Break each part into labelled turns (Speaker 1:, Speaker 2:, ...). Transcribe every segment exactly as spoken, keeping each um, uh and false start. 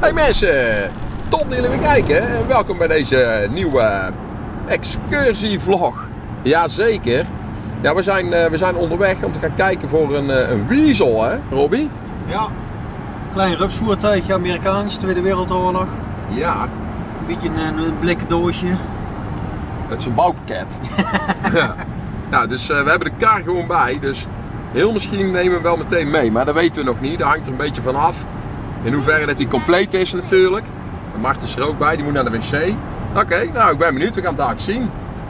Speaker 1: Hey mensen, top dat jullie weer kijken en welkom bij deze nieuwe excursievlog. Jazeker. Ja, we zijn, uh, we zijn onderweg om te gaan kijken voor een, uh, een weasel, hè Robbie?
Speaker 2: Ja, klein rupsvoertuigje, Amerikaans, Tweede Wereldoorlog.
Speaker 1: Ja.
Speaker 2: Een beetje een, een blikken doosje.
Speaker 1: Het is een bouwpakket. Ja. Nou, dus uh, we hebben de kar gewoon bij, dus heel misschien nemen we hem wel meteen mee, maar dat weten we nog niet. Dat hangt er een beetje van af. In hoeverre dat hij compleet is natuurlijk. En Mart is er ook bij, die moet naar de wc. Oké, okay, nou ik ben benieuwd, we gaan het daar zien.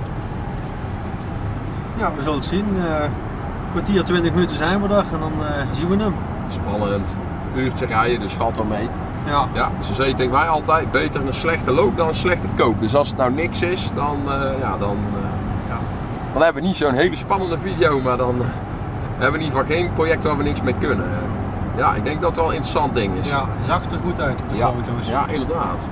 Speaker 2: Ja, we zullen het zien. Uh, een kwartier, twintig minuten zijn we er en dan uh, zien we hem.
Speaker 1: Spannend. Een uurtje rijden, dus valt wel mee.
Speaker 2: Ja.
Speaker 1: Ja, ze zeggen tegen mij altijd, beter een slechte loop dan een slechte koop. Dus als het nou niks is, dan, uh, ja, dan, uh, ja. dan hebben we niet zo'n hele spannende video, maar dan uh, hebben we in ieder geval geen project waar we niks mee kunnen. Ja, ik denk dat het wel een interessant ding is.
Speaker 2: Ja, zag er goed uit op de
Speaker 1: ja,
Speaker 2: foto's.
Speaker 1: Ja, inderdaad.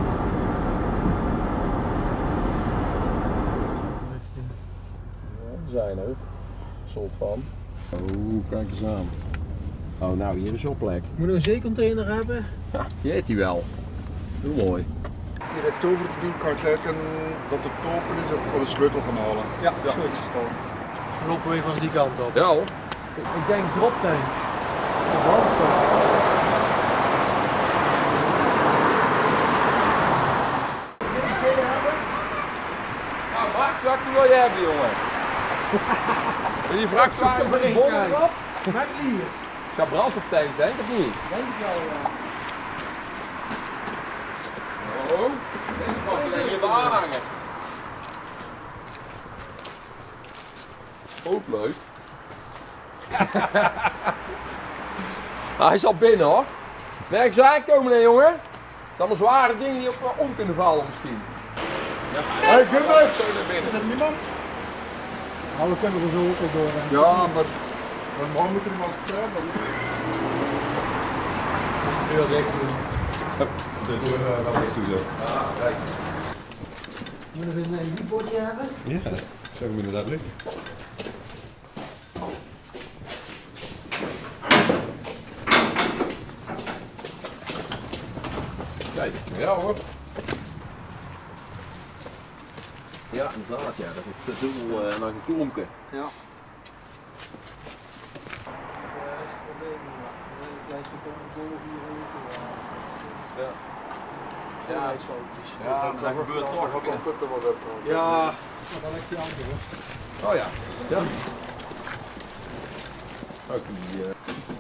Speaker 1: Ja, zijn er. Soort van. Oh, kijk eens aan. Oh, nou, hier is jouw plek.
Speaker 2: Moeten we een zeecontainer hebben?
Speaker 1: Ja, die heeft hij wel. Heel mooi.
Speaker 3: Hier heeft over te doen, kan ik kijken dat het open is of ik ga de sleutel gaan halen.
Speaker 2: Ja, ja. Goed. Dan lopen we even als die kant op.
Speaker 1: Ja hoor.
Speaker 2: Ik denk droptank.
Speaker 1: Nou, vrachtwagen wil je hebben, jongen. Wil je vrachtwagen met een bom erop?
Speaker 2: Met hier.
Speaker 1: Het gaat brandstoftank zijn, of niet?
Speaker 2: Denk ik wel, ja.
Speaker 1: Oh, deze past alleen in de aanhanger. Ook leuk. Nou, hij is al binnen hoor. Nergens aankomen hè jongen. Het zijn allemaal zware dingen die op om kunnen vallen misschien. Ja,
Speaker 3: hey, Gunnar!
Speaker 1: Zo naar binnen.
Speaker 3: Is er niemand?
Speaker 2: Nou, we kunnen er zo ook al door.
Speaker 3: Ja, maar normaal moet er iemand zijn. Maar...
Speaker 1: Heel dik doen. De deur wel echt toe zo. Ja, kijk.
Speaker 2: Moeten we een U-bootje hebben?
Speaker 1: Ja, zo moeten we dat lukken. Kijk, ja hoor. Ja, inderdaad, ja, dat is te dubbel uh, naar een klompen.
Speaker 2: Ja.
Speaker 1: Ja. Ja,
Speaker 3: Ja,
Speaker 1: dat gebeurt toch.
Speaker 3: Wat altijd er wat uit gaan.
Speaker 2: Ja, dat ligt die andere.
Speaker 1: Oh ja, ja. Ook die. Uh...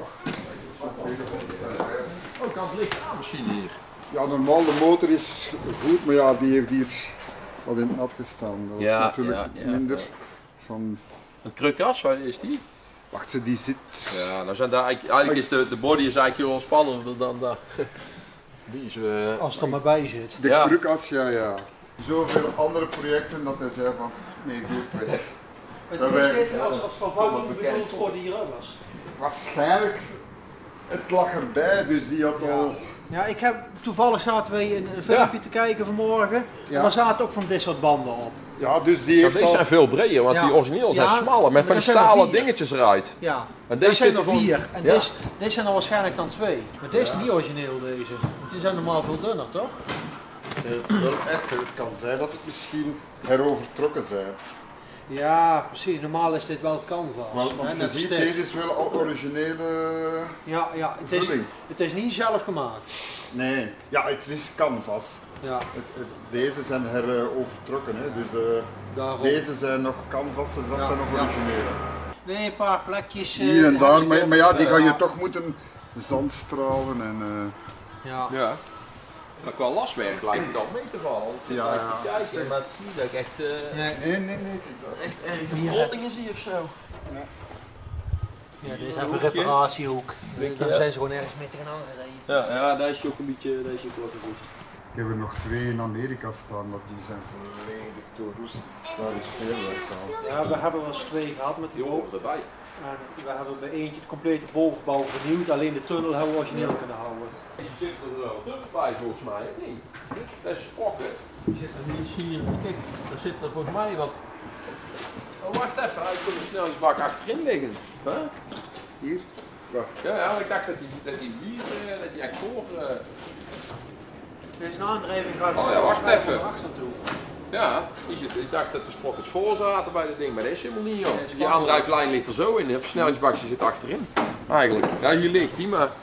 Speaker 1: Oh, kan het licht aan machine hier.
Speaker 3: Ja, normaal de motor is goed, maar ja, die heeft hier wat in het nat gestaan. Dat
Speaker 1: Ja,
Speaker 3: is natuurlijk
Speaker 1: ja, ja,
Speaker 3: minder
Speaker 1: ja.
Speaker 3: van...
Speaker 1: Een krukas, waar is die?
Speaker 3: Wacht, ze, die zit...
Speaker 1: Ja, nou zijn daar eigenlijk, eigenlijk is de, de body is eigenlijk heel spannender dan dat. Die is uh...
Speaker 2: Als het er maar bij zit.
Speaker 3: De
Speaker 1: Ja.
Speaker 3: krukas, ja, ja. Zoveel andere projecten dat hij zei van, nee, goed weg.
Speaker 2: Het
Speaker 3: Dat
Speaker 2: is
Speaker 3: wij-
Speaker 2: dit als, als vervanging bedoeld voor die rubbers.
Speaker 3: Waarschijnlijk, het lag erbij, dus die had al...
Speaker 2: Ja, ik heb, toevallig zaten we in een filmpje
Speaker 1: Ja.
Speaker 2: te kijken vanmorgen.
Speaker 3: Ja.
Speaker 2: En daar zaten ook van dit soort banden op.
Speaker 3: Ja, dus die
Speaker 1: Ja,
Speaker 3: heeft
Speaker 1: deze
Speaker 3: al...
Speaker 1: zijn veel breder, want
Speaker 2: Ja.
Speaker 1: die origineel zijn
Speaker 2: Ja,
Speaker 1: smaller, met van
Speaker 2: maar
Speaker 1: die
Speaker 2: dat zijn er
Speaker 1: stalen
Speaker 2: vier.
Speaker 1: dingetjes eruit.
Speaker 2: Ja,
Speaker 1: En
Speaker 2: en
Speaker 1: deze
Speaker 2: deze zijn er
Speaker 1: zitten gewoon-
Speaker 2: vier. En
Speaker 1: Ja.
Speaker 2: deze, deze zijn er waarschijnlijk dan twee. Maar deze is niet origineel deze. Want die zijn normaal veel dunner, toch?
Speaker 3: Het, wel echt, het kan zijn dat het misschien herovertrokken zijn.
Speaker 2: Ja, precies. Normaal is dit wel canvas.
Speaker 3: Maar
Speaker 2: hè,
Speaker 3: want je
Speaker 2: net als
Speaker 3: ziet,
Speaker 2: dit.
Speaker 3: deze is wel al originele...
Speaker 2: Ja, ja het, is,
Speaker 3: vulling.
Speaker 2: het is niet zelf gemaakt.
Speaker 3: Nee, ja, het is canvas.
Speaker 2: Ja,
Speaker 3: Het, het- deze zijn herovertrokken, hè. Dus eh,
Speaker 2: daarom.
Speaker 3: deze zijn nog canvassen, dat
Speaker 2: Ja,
Speaker 3: zijn nog
Speaker 2: ja.
Speaker 3: originele.
Speaker 2: Nee, een paar plekjes. eh,
Speaker 3: Hier en daar,
Speaker 2: hebben
Speaker 3: maar,
Speaker 2: ze
Speaker 3: maar ja,
Speaker 2: op,
Speaker 3: die
Speaker 2: eh,
Speaker 3: ga je toch moeten zandstralen en... eh,
Speaker 2: Ja.
Speaker 1: Ja. Maar qua laswerk lijkt het al mee te vallen.
Speaker 3: Ja,
Speaker 1: Ja,
Speaker 3: ja.
Speaker 1: kijken, maar het is niet dat ik echt, uh,
Speaker 2: Nee,
Speaker 3: Nee, nee, nee, het is dat.
Speaker 1: echt erge verrottingen zie of zo.
Speaker 2: ja, dit is even een reparatiehoek.
Speaker 1: Denk
Speaker 2: Dan
Speaker 1: je?
Speaker 2: zijn ze gewoon ergens mee tegenaan gereden.
Speaker 1: Ja, ja, daar is je ook een beetje, daar is je ook wel gerust.
Speaker 3: Ik heb er nog twee in Amerika staan, maar die zijn volledig doorroest. Daar is veel werk aan.
Speaker 2: Ja, we hebben er eens twee gehad met die
Speaker 1: Die
Speaker 2: boot.
Speaker 1: horen erbij.
Speaker 2: En we hebben bij eentje de complete bovenbouw vernieuwd, alleen de tunnel hebben we origineel kunnen houden.
Speaker 1: Deze zit er wel terug bij volgens mij, of niet? Dat is pocket. Die zit er niet hier. Kijk, daar zit er volgens mij wat. Oh, wacht even, hij komt de snelheidsbak achterin liggen. Huh?
Speaker 3: Hier? Wacht.
Speaker 1: Ja, ja, ik dacht dat hij, dat hij hier, uh, dat hij echt voor. Uh...
Speaker 2: Deze aandrijving gaat
Speaker 1: Oh ja, wacht even.
Speaker 2: naar achter toe.
Speaker 1: Ja, die zit, ik dacht dat de sprokkels voor zaten bij dat ding, maar dat is helemaal niet, joh. Die aandrijflijn ligt er zo in, de versnellingsbakje zit achterin. Eigenlijk. Ja, hier ligt die, maar...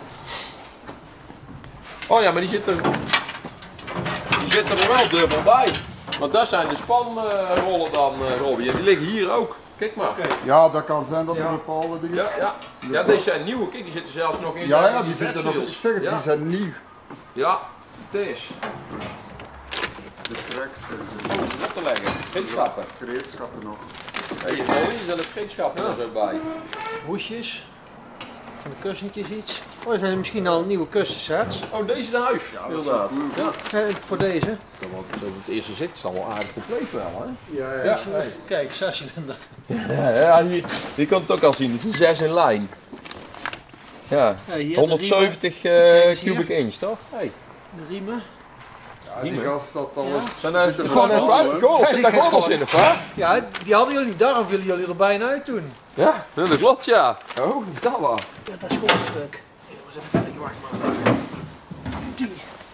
Speaker 1: Oh ja, maar die zit er... Die zit er wel dubbel bij. Want dat zijn de spanrollen dan, uh, Robbie. En die liggen hier ook. Kijk maar.
Speaker 2: Okay.
Speaker 3: Ja, dat kan zijn dat er
Speaker 2: Ja.
Speaker 3: bepaalde dingen...
Speaker 1: Ja, ja. Ja, deze zijn nieuwe. Kijk, die zitten zelfs nog in
Speaker 3: Ja,
Speaker 1: de,
Speaker 3: ja,
Speaker 1: in
Speaker 3: die zitten nog... Ik
Speaker 1: vetseals.
Speaker 3: zeg het,
Speaker 1: Ja.
Speaker 3: die zijn nieuw.
Speaker 1: Ja, deze.
Speaker 3: De tracks en
Speaker 1: Oh, dat is op te leggen. Gereedschappen.
Speaker 3: gereedschappen nog.
Speaker 1: Hé, hey, mooi, er zijn de gereedschappen er zo bij.
Speaker 2: Hoesjes. Van de kussentjes iets. Oh, er zijn misschien al nieuwe kussensets.
Speaker 1: Oh, deze de huif.
Speaker 3: Ja, dat is
Speaker 1: inderdaad.
Speaker 3: wel cool.
Speaker 1: Ja.
Speaker 2: Eh, Voor deze.
Speaker 1: Dat wordt zo op het eerste zicht is het al wel aardig compleet wel, hè?
Speaker 3: Ja, ja.
Speaker 1: Ja, hey.
Speaker 2: Kijk, zescilinder.
Speaker 1: ja, ja hier, hier kan het ook al zien. Het is zes in lijn. Ja,
Speaker 2: Ja, hier de
Speaker 1: honderdzeventig uh,
Speaker 2: Kijk eens
Speaker 1: cubic inch, toch? Hey.
Speaker 2: riemen. De riemen.
Speaker 3: Ja, die gast dat alles...
Speaker 1: Zijn er
Speaker 3: zit er
Speaker 1: gewoon
Speaker 3: wel
Speaker 1: even
Speaker 3: vol, hè?
Speaker 1: gordels? Zit daar
Speaker 2: Ja, die
Speaker 1: gordels in, of wat?
Speaker 2: Ja, die hadden jullie, daarom willen jullie er bijna uit doen.
Speaker 1: Ja, dat klopt, ja. Oh, dat wel.
Speaker 2: Ja, dat is gewoon een stuk. Jongens, even kijken, wacht maar. Die.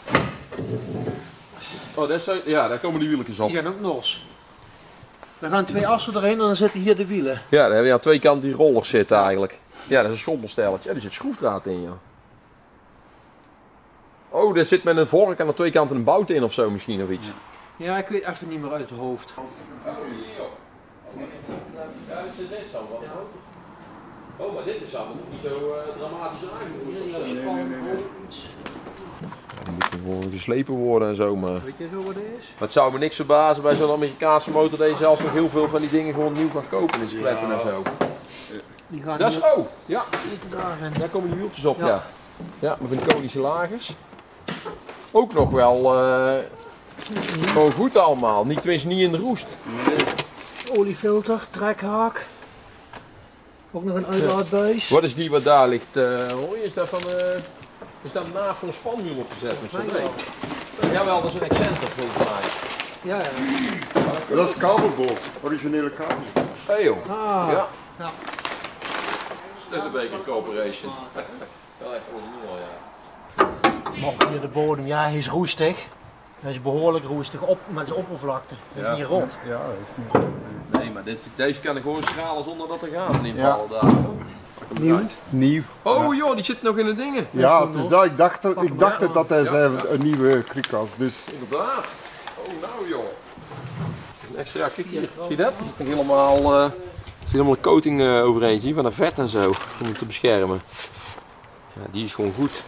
Speaker 1: Oh, dat is zo, ja, daar komen die wieltjes op.
Speaker 2: Die gaan ook los. Dan gaan twee assen erheen en dan zitten hier de wielen.
Speaker 1: Ja, daar heb je aan twee kanten die rollers zitten eigenlijk. Ja, dat is een schommelstelletje. Ja, er zit schroefdraad in, ja. Oh, daar zit met een vork aan de twee kanten een bout in of zo misschien of iets.
Speaker 2: Ja, ik weet even niet meer uit het hoofd.
Speaker 1: Ja, dit is dit zo wat. Oh, maar dit is allemaal niet zo uh, dramatisch aangevoerd.
Speaker 3: Nee, nee, nee, nee.
Speaker 1: Die moet gewoon geslepen worden en zo, maar...
Speaker 2: Weet je zo wat het is?
Speaker 1: Maar het zou me niks verbazen bij zo'n Amerikaanse motor dat je zelfs nog heel veel van die dingen gewoon nieuw kan kopen in zijn kleppen en zo.
Speaker 2: Die gaan
Speaker 1: Dat is,
Speaker 2: hier
Speaker 1: oh, ja,
Speaker 2: zitten daar en
Speaker 1: daar komen die wieltjes op,
Speaker 2: Ja.
Speaker 1: ja. Ja, met van die konische lagers. Ook nog wel uh, gewoon goed allemaal, niet, tenminste niet in de roest.
Speaker 2: oliefilter, trekhaak. Ook nog een uitlaatbuis.
Speaker 1: Wat is die wat daar ligt? Uh, hoor je, is dat van, uh, is dat na voor een spanwiel opgezet? Of zo? Nee. Jawel, dat is een excenter volgens mij.
Speaker 2: Ja, ja.
Speaker 3: Dat is kabelboot, originele kabelboot.
Speaker 1: Hé hey, joh.
Speaker 2: Ah,
Speaker 1: Ja.
Speaker 2: ja.
Speaker 1: Studebaker Corporation. Wel echt origineel, ja.
Speaker 2: Maar hier de bodem, ja, hij is roestig. Hij is behoorlijk roestig op, met zijn oppervlakte. Hij is
Speaker 1: Ja.
Speaker 2: niet rot.
Speaker 3: Ja, dat is niet goed. Nee.
Speaker 1: Nee, maar dit, deze kan ik gewoon schalen zonder dat er gaten in
Speaker 3: Ja.
Speaker 1: vallen daar.
Speaker 2: Nieuw.
Speaker 3: Nieuw.
Speaker 1: Oh joh, die zit nog in de dingen.
Speaker 3: Ja, het is dat. Ik dacht, dat-
Speaker 2: Pak
Speaker 3: ik
Speaker 2: hem
Speaker 3: dacht
Speaker 2: maar
Speaker 3: dat hij
Speaker 1: Ja,
Speaker 3: zei
Speaker 1: ja.
Speaker 3: een nieuwe krik was. Dus
Speaker 1: Inderdaad. Oh nou joh. Een extra, ja, kijk hier. Zie je dat? Er zit nog helemaal, uh, er zit helemaal een coating uh, overheen, zie je, van de vet en zo. Om het te beschermen. Ja, die is gewoon goed.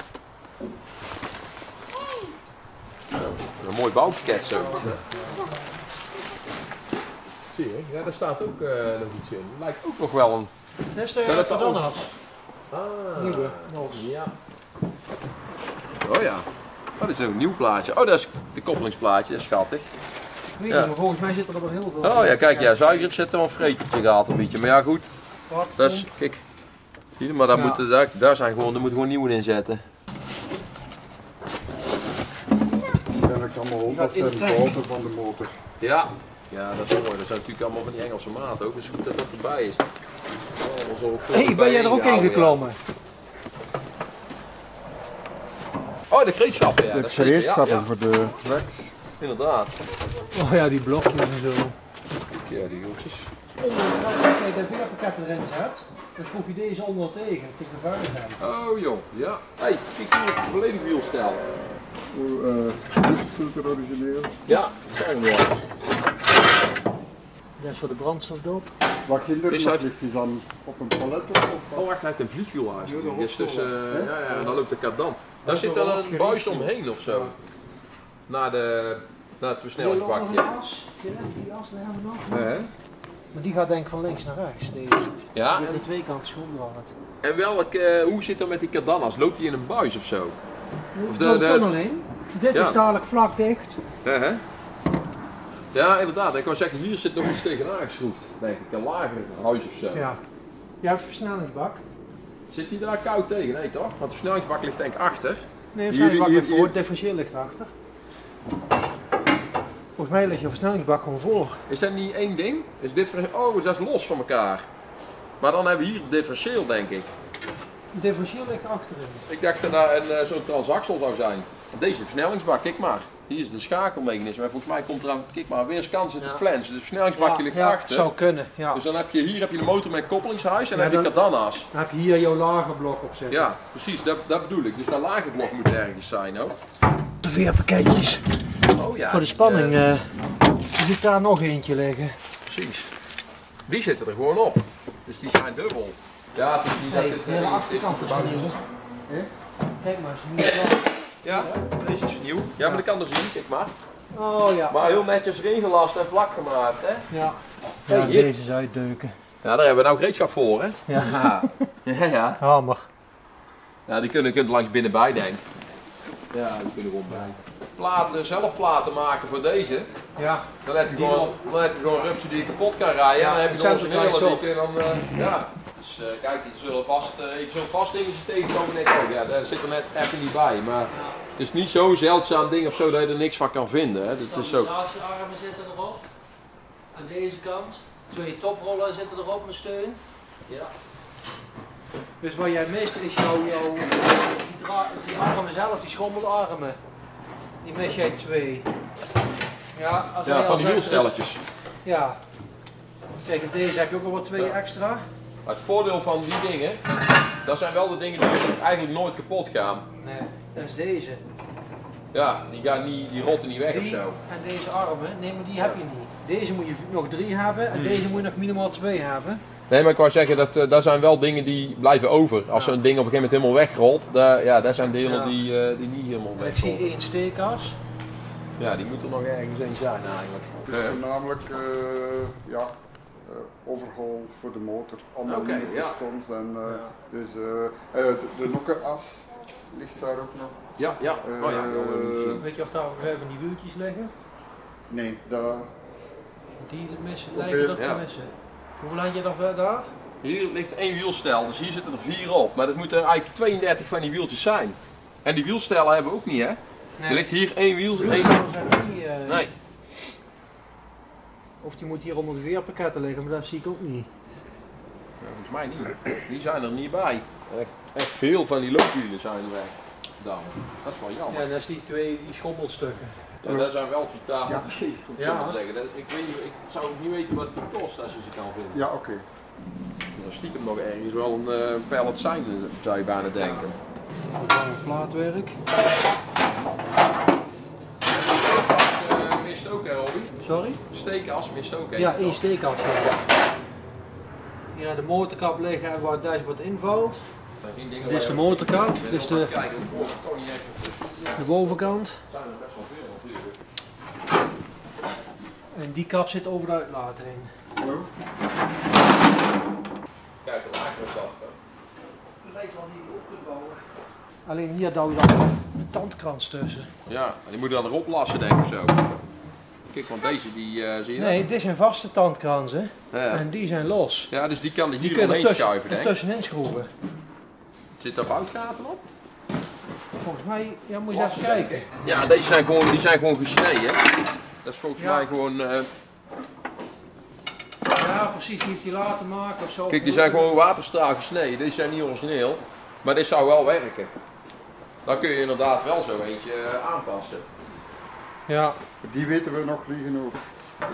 Speaker 1: Zo, een mooi bouwpakket zo. Zie je? Ja, daar staat ook uh, nog iets in. Lijkt ook nog wel een...
Speaker 2: Dat is de
Speaker 1: Ja, dat
Speaker 2: Cadanha's.
Speaker 1: Ah,
Speaker 2: Nieuwe, nog.
Speaker 1: ja. Oh ja. Oh, dit is ook een nieuw plaatje. Oh, dat is de koppelingsplaatje, dat is schattig.
Speaker 2: Ik weet
Speaker 1: Ja.
Speaker 2: niet, maar volgens mij zitten er wel heel veel.
Speaker 1: Oh ja, kijk, ja, zuiger zit er wel een vretertje gehad een beetje. Maar ja, goed.
Speaker 2: Wat?
Speaker 1: Dat is, kijk. Zie je, maar daar,
Speaker 2: Ja.
Speaker 1: moeten, daar, daar zijn gewoon, daar moet gewoon nieuwe in zetten.
Speaker 3: uiteindelijk allemaal op. Dat zijn de boten van de motor.
Speaker 1: Ja. Ja, dat is mooi. Dat zijn natuurlijk allemaal van die Engelse maat ook. Dus goed dat dat erbij is. Oh, zo veel
Speaker 2: Hé, hey, ben jij er ook in
Speaker 1: ingehouden,
Speaker 2: geklommen?
Speaker 1: ja. Oh, de gereedschappen, ja.
Speaker 3: De
Speaker 1: dat is zeker,
Speaker 3: gereedschappen
Speaker 1: ja, ja.
Speaker 3: voor de tracks.
Speaker 1: Inderdaad.
Speaker 2: Oh ja, die blokjes en zo.
Speaker 1: Ja, die wieltjes.
Speaker 2: Onder, als je de veerpakketten erin zet, dan schroef je deze onder tegen, tegen de veiligheid.
Speaker 1: Oh joh, ja. Hey, kijk hier op het volledig wielstel.
Speaker 3: Uh, luchtfilter origineel.
Speaker 1: Ja, dat is mooi.
Speaker 2: Dat is voor de brandstofdoop.
Speaker 3: Wat ginder
Speaker 1: Is
Speaker 3: nog
Speaker 1: hij-
Speaker 3: ligt die dan op een palet of op?
Speaker 1: Oh, wacht, hij heeft een vliegwielhuis.
Speaker 2: Ja, dat
Speaker 1: Dus, dus,
Speaker 2: was
Speaker 1: uh,
Speaker 3: wel,
Speaker 1: ja, ja, en dan loopt de kardan. Daar
Speaker 2: is
Speaker 1: zit
Speaker 2: wel
Speaker 1: dan
Speaker 2: wat
Speaker 1: een buis
Speaker 2: gericht.
Speaker 1: omheen of zo. Naar, de, naar het
Speaker 2: Die
Speaker 1: versnellingsbakje.
Speaker 2: as, die die as daar hebben we nog.
Speaker 1: Hè?
Speaker 2: Maar die gaat denk ik van links naar rechts. Deze.
Speaker 1: Ja,
Speaker 2: Die
Speaker 1: en,
Speaker 2: heeft de twee kanten schoendraad.
Speaker 1: en welk, uh, hoe zit dat met die kardanas? Loopt die in een buis of zo?
Speaker 2: Of
Speaker 1: de-
Speaker 2: de,
Speaker 1: de-
Speaker 2: tunnel in. Dit
Speaker 1: Ja.
Speaker 2: is dadelijk vlak dicht.
Speaker 1: Hè, hè? Ja, inderdaad. Ik wou zeggen, hier zit nog iets tegenaan geschroefd. Denk ik, een lager huis of zo.
Speaker 2: Ja. Ja, versnellingsbak.
Speaker 1: Zit die daar koud tegen? Nee toch? Want de versnellingsbak ligt denk ik achter.
Speaker 2: Nee,
Speaker 3: Hier-
Speaker 2: versnellingsbak
Speaker 3: hier-
Speaker 2: ligt voor,
Speaker 3: hier-
Speaker 2: het differentieel ligt achter. Volgens mij ligt je versnellingsbak gewoon voor.
Speaker 1: Is dat niet één ding? Is differen- oh, dat is los van elkaar. Maar dan hebben we hier het differentieel denk ik.
Speaker 2: Het differentieel ligt achterin.
Speaker 1: Ik dacht dat daar een, uh, zo'n transaxel zou zijn. Deze versnellingsbak, kijk maar. Hier is de schakelmechanisme. En volgens mij komt er aan, kijk maar, aan weerskant zit de
Speaker 2: Ja.
Speaker 1: flens. Dus het versnellingsbakje
Speaker 2: Ja,
Speaker 1: ligt
Speaker 2: ja,
Speaker 1: achter.
Speaker 2: zou kunnen, ja.
Speaker 1: Dus dan heb je hier heb je de motor met koppelingshuis en dan
Speaker 2: Ja,
Speaker 1: heb je
Speaker 2: dan-
Speaker 1: kadana's.
Speaker 2: Dan heb je hier jouw lagerblok op zitten.
Speaker 1: Ja, precies, dat, dat bedoel ik. Dus dat lagerblok moet ergens zijn ook.
Speaker 2: De veerpakketjes.
Speaker 1: Oh ja.
Speaker 2: Voor de spanning uh, zit daar nog eentje liggen.
Speaker 1: Precies. Die zitten er gewoon op. Dus die zijn dubbel. Ja, het is niet dat
Speaker 2: Nee,
Speaker 1: dit
Speaker 2: de hele
Speaker 1: eh,
Speaker 2: achterkant is
Speaker 1: bouw
Speaker 2: nieuw.
Speaker 3: Hè?
Speaker 2: Kijk maar, is niet klaar.
Speaker 1: Ja, deze is nieuw. Ja, maar dat kan dus zien, kijk maar.
Speaker 2: Oh ja.
Speaker 1: Maar heel netjes erin gelast en vlak gemaakt, hè?
Speaker 2: Ja,
Speaker 1: Hey,
Speaker 2: ja
Speaker 1: hier.
Speaker 2: deze is uitdeuken.
Speaker 1: Ja, daar hebben we nou gereedschap voor, hè?
Speaker 2: Ja.
Speaker 1: Ja, ja. ja.
Speaker 2: Hammer.
Speaker 1: Ja, die kunnen, kunnen langs binnenbij, denk ik. Ja, die kunnen gewoon bij. Platen, zelf platen maken voor deze.
Speaker 2: Ja.
Speaker 1: Dan heb je
Speaker 2: Die
Speaker 1: gewoon, dan heb je gewoon rupsen die je kapot kan rijden.
Speaker 2: Ja,
Speaker 1: en dan heb je de
Speaker 2: centerprijs
Speaker 1: originele
Speaker 2: op.
Speaker 1: die kun je dan, uh, ja. Dus uh, kijk, je zullen vast, uh, je zult vast dingetjes tegenkomen net ook. Ja, daar zit er net even niet bij. Maar het is niet zo'n zeldzaam ding of zo dat je er niks van kan vinden. Hè. Dus het is zo.
Speaker 2: De laatste armen zitten erop. Aan deze kant. Twee toprollen zitten erop met steun. Ja. Dus wat jij mist is jouw, jouw die, dra- die armen zelf, die schommelarmen. Die mis jij twee. Ja, als wij
Speaker 1: Ja,
Speaker 2: al
Speaker 1: van die
Speaker 2: zeggen,
Speaker 1: wielstelletjes.
Speaker 2: Ja. Kijk, en deze heb je ook al wat twee
Speaker 1: Ja.
Speaker 2: extra.
Speaker 1: Maar het voordeel van die dingen, dat zijn wel de dingen die eigenlijk nooit kapot gaan.
Speaker 2: Nee, dat is deze.
Speaker 1: Ja, die, gaan niet, die rotten niet weg of
Speaker 2: Die
Speaker 1: zo.
Speaker 2: en deze armen, nee, maar die heb je niet. Deze moet je nog drie hebben
Speaker 1: Hmm.
Speaker 2: en deze moet je nog minimaal twee hebben.
Speaker 1: Nee, maar ik wou zeggen, dat, uh, daar zijn wel dingen die blijven over. Als
Speaker 2: Ja.
Speaker 1: zo'n ding op een gegeven moment helemaal wegrolt, daar, ja, daar zijn delen
Speaker 2: Ja.
Speaker 1: die, uh, die niet helemaal
Speaker 2: En ik zie
Speaker 1: wegrollen.
Speaker 2: één steekas.
Speaker 1: Ja, die moet er nog ergens een zijn eigenlijk.
Speaker 3: Het is voornamelijk uh, ja, uh, overhaul voor de motor. Allemaal
Speaker 1: Oké,
Speaker 3: nieuwe
Speaker 1: ja.
Speaker 3: pistons en uh,
Speaker 2: Ja.
Speaker 3: dus uh, uh, de, de nokkenas ligt daar ook nog.
Speaker 1: Ja, ja. Oh ja, dat wil ik niet zien.
Speaker 2: Weet je of daar nog even die wieltjes liggen?
Speaker 3: Nee, dat,
Speaker 2: Die missen,
Speaker 3: Hoeveel?
Speaker 2: lijken er
Speaker 1: Ja.
Speaker 2: te missen. Hoeveel had je dan ver- daar?
Speaker 1: Hier ligt één wielstel, dus hier zitten er vier op. Maar dat moeten er eigenlijk tweeëndertig van die wieltjes zijn. En die wielstellen hebben we ook niet, hè? Er ligt hier één wiel. één...
Speaker 2: Wielstellen zijn er niet, eh,
Speaker 1: Nee.
Speaker 2: Of die moet hier onder de veerpakketten liggen, maar dat zie ik ook niet.
Speaker 1: Ja, volgens mij niet. Die zijn er niet bij. Echt, echt veel van die loopwielen zijn er weg. Dan. Dat is wel jammer.
Speaker 2: Ja, dat is die twee die schommelstukken.
Speaker 1: Ja, daar zijn wel vitale
Speaker 3: Ja.
Speaker 1: bij, om het
Speaker 2: Ja.
Speaker 1: zo maar te zeggen. Dat, ik, weet, niet- ik zou ook niet weten wat die kost als je ze kan vinden.
Speaker 3: ja, oké.
Speaker 1: Dan stiekem nog ergens wel een uh, pallet zijn, zou je bijna denken.
Speaker 2: Lange plaatwerk.
Speaker 1: Uh, mist ook, hè, Robby?
Speaker 2: Sorry?
Speaker 1: Steekas mist ook.
Speaker 2: Ja,
Speaker 1: even.
Speaker 2: één steekas. Ja, de motorkap liggen en waar het dashboard invalt.
Speaker 1: zijn geen dingen
Speaker 2: Dit is
Speaker 1: waar
Speaker 2: de
Speaker 1: je-
Speaker 2: motorkap,
Speaker 1: Ja,
Speaker 2: dit is
Speaker 1: dan
Speaker 2: de,
Speaker 1: mag je kijken, er wordt toch niet echt op tussen.
Speaker 2: de bovenkant.
Speaker 1: Er zijn er best wel veel natuurlijk.
Speaker 2: En die kap zit over de uitlater in.
Speaker 3: Hallo?
Speaker 1: Kijk, hoe makkelijk is dat? hè?
Speaker 2: Lijkt wel die je op kunt bouwen. Alleen hier douw je dan de tandkrans tussen.
Speaker 1: Ja, en die moet je dan erop lassen, denk ik of zo. Kijk, want deze die uh, zie je.
Speaker 2: Nee, dit zijn vaste tandkransen
Speaker 1: Ja.
Speaker 2: en die zijn los.
Speaker 1: ja, dus die kan die
Speaker 2: Die
Speaker 1: hier
Speaker 2: kun je
Speaker 1: omheen
Speaker 2: er tussen,
Speaker 1: schuiven, denk
Speaker 2: er
Speaker 1: ik.
Speaker 2: tussenin schroeven.
Speaker 1: Zit daar boutgaten op?
Speaker 2: Volgens mij, ja, moet je eens even kijken.
Speaker 1: Ja, deze zijn gewoon, die zijn gewoon gesneden. Dat is volgens
Speaker 2: Ja.
Speaker 1: mij gewoon. Uh,
Speaker 2: Ja, precies, die heeft hij laten maken of zo.
Speaker 1: kijk, die zijn gewoon waterstraal gesneden. Deze zijn niet origineel. Maar dit zou wel werken. Dan kun je inderdaad wel zo eentje uh, aanpassen.
Speaker 2: Ja,
Speaker 3: Die weten we nog liggen ook.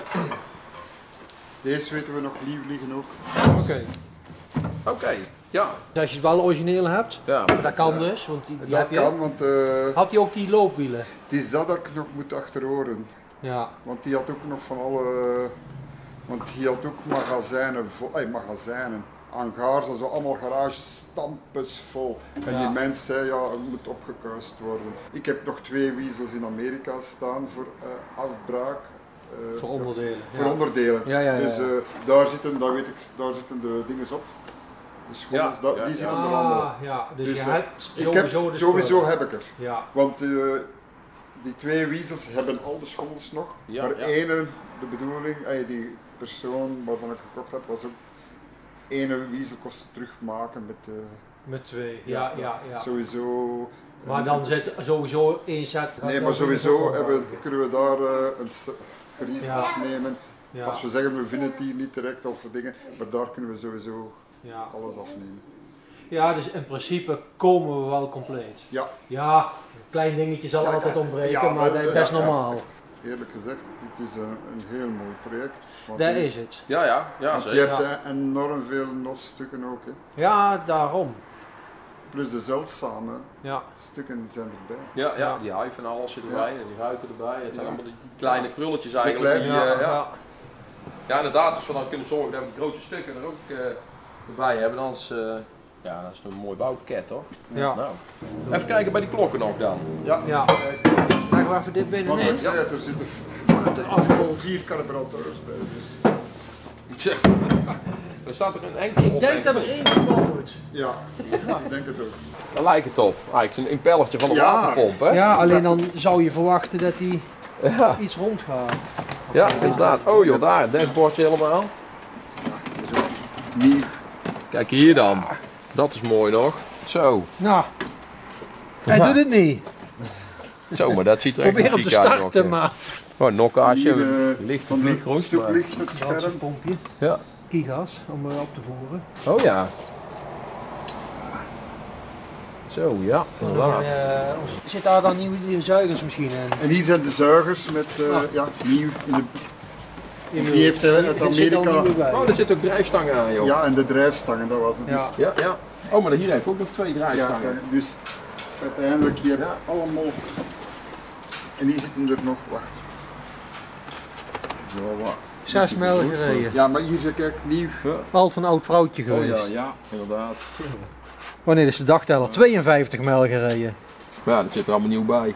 Speaker 3: Deze weten we nog lief liggen ook.
Speaker 2: oké.
Speaker 1: Oké, ja.
Speaker 2: Dus als je het wel origineel hebt,
Speaker 1: ja.
Speaker 2: maar dat kan dus, want die, die
Speaker 3: Dat
Speaker 2: heb je.
Speaker 3: kan, want uh,
Speaker 2: Had hij ook die loopwielen?
Speaker 3: het is dat dat ik nog moet achterhoren.
Speaker 2: Ja.
Speaker 3: Want die had ook nog van alle. Want die had ook magazijnen, vol, eh, magazijnen, hangars en zo, allemaal garages, stampes vol. En
Speaker 2: Ja.
Speaker 3: die mens zei, ja, het moet opgekuist worden. Ik heb nog twee wiezels in Amerika staan voor uh, afbraak. Uh,
Speaker 2: Voor onderdelen.
Speaker 3: Voor
Speaker 2: Ja.
Speaker 3: onderdelen.
Speaker 2: Ja, ja, ja.
Speaker 3: Dus uh, daar, zitten, daar, weet ik, daar zitten de dingen op. De schommels,
Speaker 1: Ja,
Speaker 3: da-
Speaker 1: ja,
Speaker 3: die
Speaker 1: ja.
Speaker 3: zitten er allemaal op.
Speaker 2: Ah, ja, dus,
Speaker 3: Dus,
Speaker 2: je
Speaker 3: uh,
Speaker 2: hebt
Speaker 3: Ik heb,
Speaker 2: sowieso de
Speaker 3: sowieso
Speaker 2: spullen.
Speaker 3: heb ik er.
Speaker 2: Ja.
Speaker 3: Want uh, die twee wiezels hebben al de schommels nog.
Speaker 1: Ja,
Speaker 3: maar
Speaker 1: ja.
Speaker 3: ene, de bedoeling, eh, die persoon waarvan ik gekocht had, was ook ene wiezel kost terugmaken met de.
Speaker 2: Met twee. Ja, ja, ja.
Speaker 3: Sowieso.
Speaker 2: Maar dan zit sowieso één set.
Speaker 3: Nee, maar sowieso hebben, kunnen we daar uh, een s- brief
Speaker 2: Ja.
Speaker 3: afnemen.
Speaker 2: Ja.
Speaker 3: Als we zeggen we vinden die niet direct of dingen, maar daar kunnen we sowieso
Speaker 2: Ja.
Speaker 3: alles afnemen.
Speaker 2: Ja, dus in principe komen we wel compleet.
Speaker 3: Ja,
Speaker 2: Ja, een klein dingetje zal
Speaker 3: Ja,
Speaker 2: altijd
Speaker 3: ja,
Speaker 2: ontbreken,
Speaker 3: ja,
Speaker 2: maar
Speaker 3: maar,
Speaker 2: dat,
Speaker 3: ja,
Speaker 2: dat is
Speaker 3: ja.
Speaker 2: normaal.
Speaker 3: eerlijk gezegd, dit is een, een heel mooi project. Want
Speaker 2: Dat
Speaker 3: die-
Speaker 2: is het.
Speaker 1: Ja, ja, ja,
Speaker 3: want je
Speaker 1: zeker.
Speaker 3: hebt
Speaker 2: Ja.
Speaker 3: eh, enorm veel nosstukken ook. Hè.
Speaker 2: Ja, daarom.
Speaker 3: Plus de zeldzame
Speaker 2: Ja.
Speaker 3: stukken die zijn erbij.
Speaker 1: Ja, ja,
Speaker 2: Ja.
Speaker 1: die huif en alles zit erbij,
Speaker 3: Ja.
Speaker 1: en die ruiten erbij. Het zijn
Speaker 3: Ja.
Speaker 1: allemaal die kleine krulletjes eigenlijk.
Speaker 3: kleine-
Speaker 1: Die,
Speaker 2: Ja,
Speaker 1: eh, ja.
Speaker 2: ja.
Speaker 1: Ja, inderdaad, als we dan kunnen zorgen dat we die grote stukken er ook uh, erbij hebben, dan is, uh, ja, dat is een mooi bouwpakket, toch?
Speaker 2: Ja.
Speaker 1: Nou, even kijken bij die klokken nog dan.
Speaker 3: Ja,
Speaker 2: Ja.
Speaker 3: kijk,
Speaker 2: Leggen we even dit
Speaker 3: want
Speaker 2: binnenin.
Speaker 3: ik zei het, er zitten v-
Speaker 2: Afgerold.
Speaker 3: vier carburateurs bij. Dus.
Speaker 1: Ik zeg, er staat er een enkel
Speaker 2: Ik
Speaker 1: op.
Speaker 2: denk dat er één geval moet.
Speaker 3: Ja, ik denk het ook.
Speaker 1: Daar lijkt het op. Eigenlijk een impellertje van de
Speaker 3: Ja.
Speaker 1: waterpomp, hè?
Speaker 2: Ja, alleen dan zou je verwachten dat hij
Speaker 1: Ja,
Speaker 2: iets rondgaat.
Speaker 1: ja, inderdaad. Oh joh, daar, het dashboardje helemaal.
Speaker 3: Nieuw.
Speaker 1: Kijk hier dan. Dat is mooi nog. Zo,
Speaker 2: Nou, hij
Speaker 1: Ja.
Speaker 2: doet het niet.
Speaker 1: zo, maar dat ziet er echt
Speaker 2: Probeer hem te
Speaker 1: chic uit, nog,
Speaker 2: starten,
Speaker 1: hè.
Speaker 2: maar...
Speaker 1: Gewoon een nokkaasje,
Speaker 3: Hier, eh,
Speaker 1: licht
Speaker 3: van de
Speaker 1: vliegroest. maar-
Speaker 3: stoeplicht, het scherm.
Speaker 2: Brandstofpompje,
Speaker 1: Ja.
Speaker 2: kiegas om eh, op te voeren.
Speaker 1: Oh ja. Zo, ja, inderdaad.
Speaker 2: En, eh, zit daar dan nieuwe zuigersmachine in?
Speaker 3: En hier zijn de zuigers met, eh,
Speaker 2: Ah.
Speaker 3: ja, nieuw. In de, die heeft hij uit
Speaker 2: Er zit al
Speaker 3: Amerika.
Speaker 2: nieuwe bij.
Speaker 1: Oh, er zitten ook drijfstangen aan, joh.
Speaker 3: Ja, en de drijfstangen, dat was het.
Speaker 2: Ja.
Speaker 3: Dus,
Speaker 1: Ja, ja. Oh, maar hier heb ik ook nog twee
Speaker 3: ja,
Speaker 1: drijfstangen.
Speaker 3: dus uiteindelijk, die hebben
Speaker 1: Ja.
Speaker 3: allemaal. En hier zitten er nog, wacht.
Speaker 1: Zo, wat.
Speaker 2: Zes mijl gereden.
Speaker 3: Ja, maar hier zit kijk nieuw.
Speaker 2: Al van een oud vrouwtje
Speaker 1: Oh
Speaker 2: geweest.
Speaker 1: ja, ja, inderdaad.
Speaker 2: Wanneer is de dagteller? tweeënvijftig mijl gereden.
Speaker 1: Maar ja, dat zit er allemaal nieuw bij.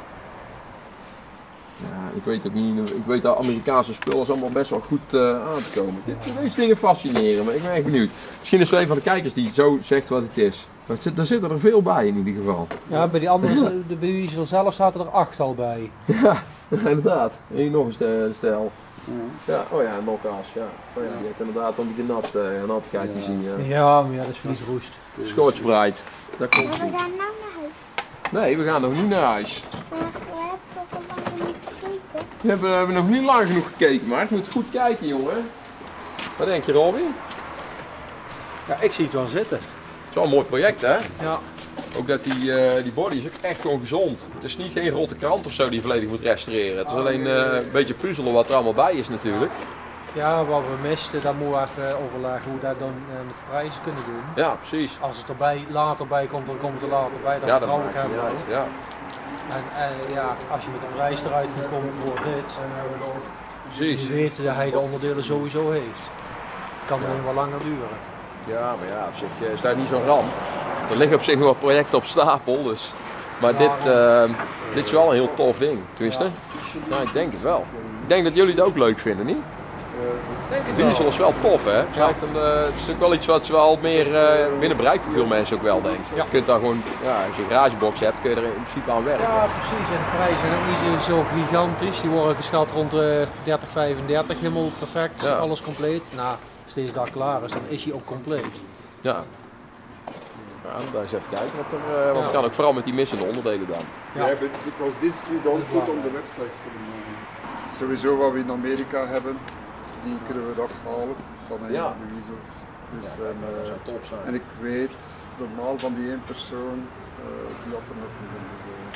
Speaker 1: Ja, ik weet ook niet, ik weet dat Amerikaanse spullen is allemaal best wel goed uh, aan te komen. Dit, deze dingen fascineren me, ik ben echt benieuwd. Misschien is er een van de kijkers die zo zegt wat het is. Maar het zit, er zitten er veel bij in ieder geval.
Speaker 2: Ja, bij die andere, de Buizel zelf zaten er acht al bij.
Speaker 1: Ja, inderdaad. Hier nog een stel- stel. Ja, oh ja, nokkaas, ja. Oh ja, die heeft inderdaad een beetje nat, uh, nattigheid te zien. Ja.
Speaker 2: Ja, maar ja, dat is vliegroest.
Speaker 1: Scotch Brite, dat komt
Speaker 4: Maar we
Speaker 1: goed.
Speaker 4: gaan nou naar huis.
Speaker 1: Nee, we gaan nog niet naar huis.
Speaker 4: Maar jij hebt toch al lang niet gekeken?
Speaker 1: We hebben, we hebben nog niet lang genoeg gekeken, maar je moet goed kijken, jongen. Wat denk je, Robin?
Speaker 2: Ja, ik zie het wel zitten.
Speaker 1: Het is wel een mooi project, hè?
Speaker 2: Ja.
Speaker 1: Ook dat die, eh, die body is ook echt gewoon gezond. Het is niet geen rotte krant of zo die je volledig moet restaureren. Het is alleen eh, een beetje puzzelen wat er allemaal bij is natuurlijk.
Speaker 2: Ja, wat we misten, daar moeten we even overleggen hoe we dat dan eh, met de prijzen kunnen doen.
Speaker 1: Ja, precies.
Speaker 2: Als het erbij later bij komt, dan komt het er later bij. Dat
Speaker 1: Ja, dat
Speaker 2: vertrouw ik
Speaker 1: maakt
Speaker 2: hem
Speaker 1: niet
Speaker 2: wel.
Speaker 1: uit. Ja.
Speaker 2: En, en ja, als je met een prijs eruit moet komen voor dit,
Speaker 1: Precies.
Speaker 2: je weet dat hij de onderdelen sowieso heeft. Kan alleen wel langer duren.
Speaker 1: Ja, maar ja, op zich eh, is daar niet zo'n ramp. Er liggen op zich nog wat projecten op stapel, dus. Maar dit, eh, dit is wel een heel tof ding, tenminste. Nou, ik denk het wel. Ik denk dat jullie het ook leuk vinden, niet?
Speaker 2: Denk het
Speaker 1: Diesel is wel tof, hè? Het is, echt een, eh, het is ook wel iets wat wel meer eh, binnen bereik voor veel mensen ook wel, denk ik.
Speaker 2: Ja.
Speaker 1: Je kunt daar gewoon, ja, als je een garagebox hebt, kun je er in principe aan werken.
Speaker 2: Ja, precies. En de prijzen zijn ook niet zo, zo gigantisch. Die worden geschat rond de dertig, vijfendertig. Helemaal perfect.
Speaker 1: Ja.
Speaker 2: Alles compleet. Nou, als deze dag klaar is, dan is hij ook compleet.
Speaker 1: Ja. Ja, daar eens even kijken wat er, eh, want
Speaker 2: Ja.
Speaker 1: het kan ook vooral met die missende onderdelen dan.
Speaker 3: Ja, but because this we don't put on the website for the moment. Sowieso wat we in Amerika hebben, die kunnen we eraf halen van een
Speaker 1: Ja.
Speaker 3: de wiezels. Dus,
Speaker 1: Ja,
Speaker 3: en,
Speaker 1: dat
Speaker 3: eh,
Speaker 1: zou top zijn.
Speaker 3: en ik weet normaal van die één persoon, eh, die had er nog niet in. Dus, eh,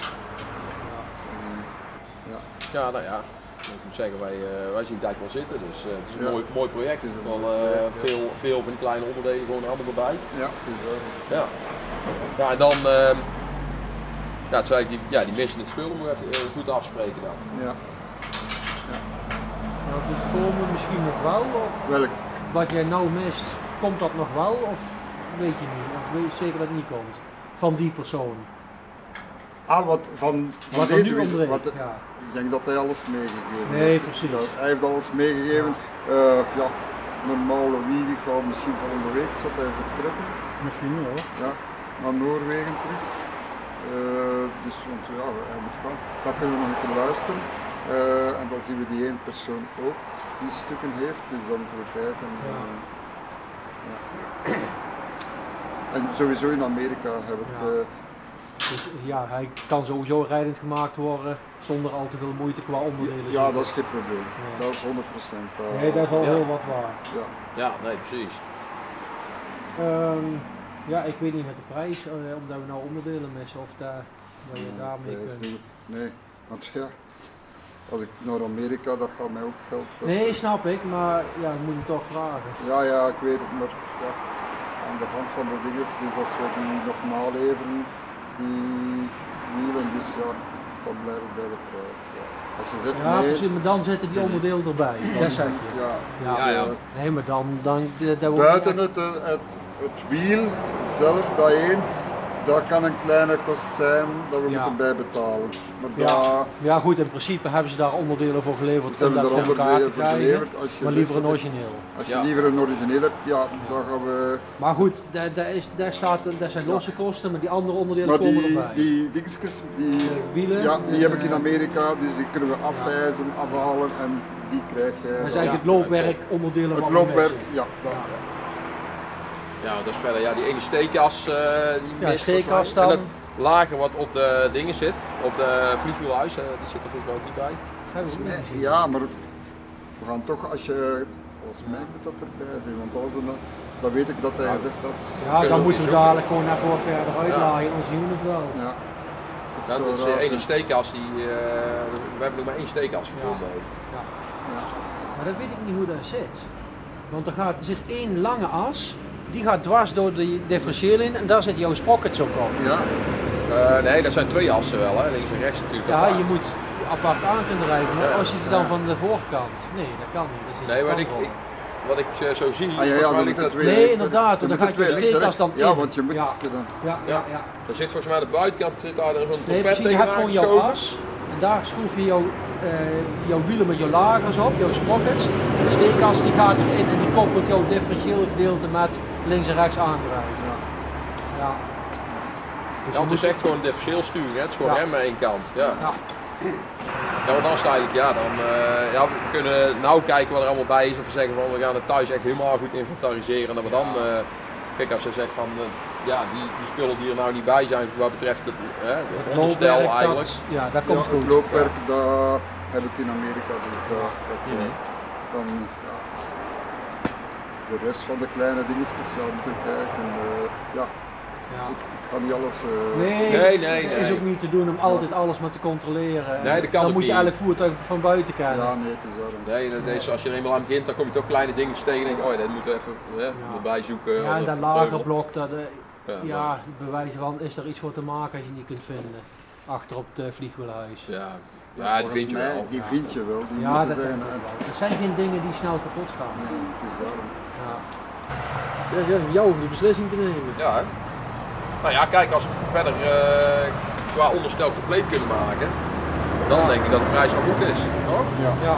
Speaker 3: eh, ja.
Speaker 1: Ja, nou ja. Ik moet zeggen, wij, eh, wij zien het eigenlijk wel zitten, dus eh, het is een
Speaker 3: Ja.
Speaker 1: mooi, mooi project.
Speaker 3: Het is een
Speaker 1: Wel,
Speaker 3: mooi
Speaker 1: eh,
Speaker 3: project, ja.
Speaker 1: veel, veel van die kleine onderdelen gewoon allemaal erbij.
Speaker 3: Ja, het is wel.
Speaker 1: Ja, ja en dan, ehm ja, het is eigenlijk die, ja, die missende spullen moet je even eh, goed afspreken dan.
Speaker 3: Ja.
Speaker 2: Nou, die komen misschien nog wel, of
Speaker 3: Welk?
Speaker 2: wat jij nou mist, komt dat nog wel, of weet je niet? Of weet je zeker dat het niet komt? Van die persoon.
Speaker 3: Ah, wat van, van
Speaker 2: Wat er
Speaker 3: deze
Speaker 2: nu
Speaker 3: wissel-
Speaker 2: ontbreekt,
Speaker 3: wat,
Speaker 2: ja.
Speaker 3: Ik denk dat hij alles meegegeven
Speaker 2: Nee,
Speaker 3: heeft.
Speaker 2: precies.
Speaker 3: Dat- hij heeft alles meegegeven. Eh, ja, normale wiegen gaat misschien volgende week zal hij vertrekken.
Speaker 2: Misschien wel.
Speaker 3: Ja, naar Noorwegen terug. Eh, dus want ja, hij moet gaan. Dan kunnen we nog een keer luisteren. Eh, en dan zien we die één persoon ook die stukken heeft. Dus dan moeten we kijken.
Speaker 2: Ja.
Speaker 3: eh, ja. En sowieso in Amerika heb ik.
Speaker 2: Ja.
Speaker 3: eh,
Speaker 2: Dus ja, hij kan sowieso rijdend gemaakt worden zonder al te veel moeite qua onderdelen.
Speaker 3: ja, dat is geen probleem.
Speaker 2: Ja.
Speaker 3: Dat is honderd procent.
Speaker 2: Nee, dat is al
Speaker 1: Ja.
Speaker 2: heel wat waar.
Speaker 3: Ja.
Speaker 1: Ja, nee, precies.
Speaker 2: Ehm, Ja, ik weet niet met de prijs, uh, omdat we nou onderdelen missen of daar, wat je daarmee
Speaker 3: prijs
Speaker 2: kunt.
Speaker 3: niet. Nee, want ja, als ik naar Amerika, dat gaat mij ook geld kosten.
Speaker 2: Nee, snap ik, maar ja, ik moet hem toch vragen.
Speaker 3: Ja, ja, ik weet het, maar ja, aan de hand van de dingen, dus als we die nog naleveren, die wielen, dus ja, dan blijf ik bij de prijs. Ja. Als je zegt
Speaker 2: Ja,
Speaker 3: nee,
Speaker 2: precies, maar dan zitten die onderdelen erbij.
Speaker 3: dan
Speaker 2: Dat zeg
Speaker 3: zijn-
Speaker 2: je.
Speaker 3: ja,
Speaker 2: Ja.
Speaker 3: dus,
Speaker 1: Ja, ja.
Speaker 3: eh,
Speaker 2: Nee, maar dan, dan dat dat wordt
Speaker 3: buiten
Speaker 2: niet-
Speaker 3: het, eh, het, het wiel zelf, dat één, dat kan een kleine kost zijn dat we
Speaker 2: Ja.
Speaker 3: moeten bijbetalen. Maar
Speaker 2: Ja.
Speaker 3: dat,
Speaker 2: Ja goed, in principe hebben ze daar onderdelen voor geleverd
Speaker 3: Ze hebben
Speaker 2: om dat
Speaker 3: daar
Speaker 2: voor elkaar te
Speaker 3: onderdelen voor
Speaker 2: krijgen,
Speaker 3: geleverd. Als je
Speaker 2: maar
Speaker 3: zegt,
Speaker 2: liever een
Speaker 3: oké,
Speaker 2: origineel.
Speaker 3: als je
Speaker 1: Ja.
Speaker 3: liever een origineel hebt, ja, dan gaan we.
Speaker 2: Maar goed, daar, daar, is, daar, staat, daar zijn losse kosten, maar die andere onderdelen
Speaker 3: Maar
Speaker 2: komen
Speaker 3: die,
Speaker 2: erbij.
Speaker 3: die dingetjes, die,
Speaker 2: wielen,
Speaker 3: ja, die heb ik in
Speaker 2: eh,
Speaker 3: Amerika, dus die kunnen we afwijzen, afhalen en die krijg je.
Speaker 2: dat is
Speaker 3: dan.
Speaker 2: eigenlijk
Speaker 1: Ja.
Speaker 2: het loopwerk onderdelen
Speaker 3: Het
Speaker 2: wat we
Speaker 3: loopwerk,
Speaker 2: missen.
Speaker 3: ja. Dat,
Speaker 1: Ja, dat is verder. Ja, die ene steekjas, eh die
Speaker 2: Ja,
Speaker 1: mist
Speaker 2: steekjas
Speaker 1: volgens mij.
Speaker 2: dan.
Speaker 1: En dat lager wat op de dingen zit, op de vliegwielhuis, eh, die zit er volgens mij ook niet bij.
Speaker 2: Hebben we ook niet gezien.
Speaker 3: ja, maar we gaan toch, als je, volgens mij moet dat erbij zijn, want als een, dan weet ik dat hij
Speaker 1: Ja.
Speaker 3: gezegd had.
Speaker 2: Ja,
Speaker 1: Kunnen
Speaker 2: dan
Speaker 1: we
Speaker 2: moeten we
Speaker 1: ook
Speaker 2: dadelijk gewoon even wat verder uitlaaien, dan zien we het wel.
Speaker 3: Ja. Dat is
Speaker 1: Ja,
Speaker 3: zo
Speaker 1: dat is
Speaker 3: raar,
Speaker 1: de ene
Speaker 3: hè.
Speaker 1: steekjas, die, eh, we hebben nog maar één steekjas gevonden.
Speaker 2: Ja.
Speaker 3: Ja.
Speaker 2: Maar dan weet ik niet hoe dat zit. Want er, gaat, er zit één lange as, die gaat dwars door de differentieel in en daar zit jouw sprockets ook op.
Speaker 3: Ja,
Speaker 1: Eh, nee, dat zijn twee assen wel, hè. Links en rechts natuurlijk.
Speaker 2: Ja,
Speaker 1: apart.
Speaker 2: je moet apart aan kunnen rijden, maar
Speaker 1: Ja.
Speaker 2: als je het dan
Speaker 3: Ja.
Speaker 2: van de voorkant, nee, dat kan niet. Dat zit
Speaker 1: Nee,
Speaker 2: de
Speaker 1: wat ik,
Speaker 2: kant
Speaker 1: ik,
Speaker 2: op.
Speaker 1: wat ik eh, zo zie,
Speaker 3: Ah, ja, ja,
Speaker 1: volgens mij
Speaker 3: dan
Speaker 1: ligt
Speaker 3: moet het
Speaker 1: dat,
Speaker 3: weer
Speaker 2: Nee,
Speaker 3: links,
Speaker 2: inderdaad,
Speaker 3: dan
Speaker 2: dan
Speaker 3: moet
Speaker 2: gaat
Speaker 3: het
Speaker 2: je
Speaker 3: weer links en
Speaker 2: steekkas
Speaker 3: rechts.
Speaker 2: dan
Speaker 3: Ja,
Speaker 2: in.
Speaker 3: want je moet
Speaker 2: Ja.
Speaker 3: kunnen.
Speaker 2: Ja, ja, ja.
Speaker 1: er zit volgens mij aan de buitenkant zit daar zo'n
Speaker 2: Nee,
Speaker 1: trompet
Speaker 2: precies, je hebt
Speaker 1: tegenaan
Speaker 2: gewoon jouw
Speaker 1: geschoven.
Speaker 2: as en daar schroef je jouw, eh, jouw wielen met jouw lagers op, jouw sprockets. En de steekas die gaat erin en die koppelt jouw differentieel gedeelte met links en rechts aangrijpen.
Speaker 3: Ja.
Speaker 2: Ja. Dus
Speaker 1: Ja,
Speaker 2: je
Speaker 1: het is
Speaker 2: moet-
Speaker 1: echt gewoon differentieel sturing, hè. Het is gewoon
Speaker 2: Ja.
Speaker 1: rem aan één kant. Ja.
Speaker 2: Ja.
Speaker 1: Ja, want dan is het eigenlijk, ja, dan, eh, ja, we kunnen nou kijken wat er allemaal bij is. Of we zeggen van, we gaan het thuis echt helemaal goed inventariseren. En dat we dan, eh, kijk, als je zegt van, eh, ja, die, die spullen die er nou niet bij zijn wat betreft het, hè, het onderstel
Speaker 2: Loopwerk,
Speaker 1: eigenlijk.
Speaker 2: dat- ja, dat
Speaker 3: Ja,
Speaker 2: komt
Speaker 3: het
Speaker 2: goed.
Speaker 3: loopwerk, dat heb ik in Amerika. Dus dat, dat, eh,
Speaker 1: Mhm.
Speaker 3: dan, ja. De rest van de kleine dingetjes, ja, moet ik kijken. eh, ja,
Speaker 2: Ja.
Speaker 3: ik, ik ga niet alles. eh,
Speaker 2: Nee,
Speaker 1: Nee, nee,
Speaker 2: dat is
Speaker 1: nee.
Speaker 2: ook niet te doen om altijd alles maar te controleren.
Speaker 1: Nee, dat kan
Speaker 2: dan
Speaker 1: ook
Speaker 2: moet je
Speaker 1: niet.
Speaker 2: eigenlijk voertuig van buiten kijken.
Speaker 3: Ja, nee, het is daarom.
Speaker 1: Nee, dat is, als je er eenmaal aan begint, dan kom je toch kleine dingetjes tegen en denk je, oh ja, dat moeten we even hè, erbij zoeken.
Speaker 2: Ja,
Speaker 1: of
Speaker 2: en
Speaker 1: even
Speaker 2: dat
Speaker 1: vreugelen.
Speaker 2: lagerblok, dat, eh,
Speaker 1: Ja,
Speaker 2: ja, bewijzen van is er iets voor te maken als je niet kunt vinden. Achter op het vliegwielhuis.
Speaker 1: Ja,
Speaker 3: Maar
Speaker 1: ja die
Speaker 3: volgens
Speaker 1: vind je
Speaker 3: mij,
Speaker 1: wel.
Speaker 3: Die vind je wel. Die
Speaker 2: Ja,
Speaker 3: moeten
Speaker 2: dat
Speaker 3: zijn.
Speaker 2: denk ik
Speaker 3: En-
Speaker 2: wel. Er zijn geen dingen die snel kapot gaan.
Speaker 3: Nee, het is daarom.
Speaker 2: Ja. Ja, ja, jou om die beslissing te nemen.
Speaker 1: Ja, hè. Nou ja, kijk, als we verder eh, qua onderstel compleet kunnen maken, dan denk ik dat de prijs wel goed is. Toch?
Speaker 3: Ja.
Speaker 2: Ja.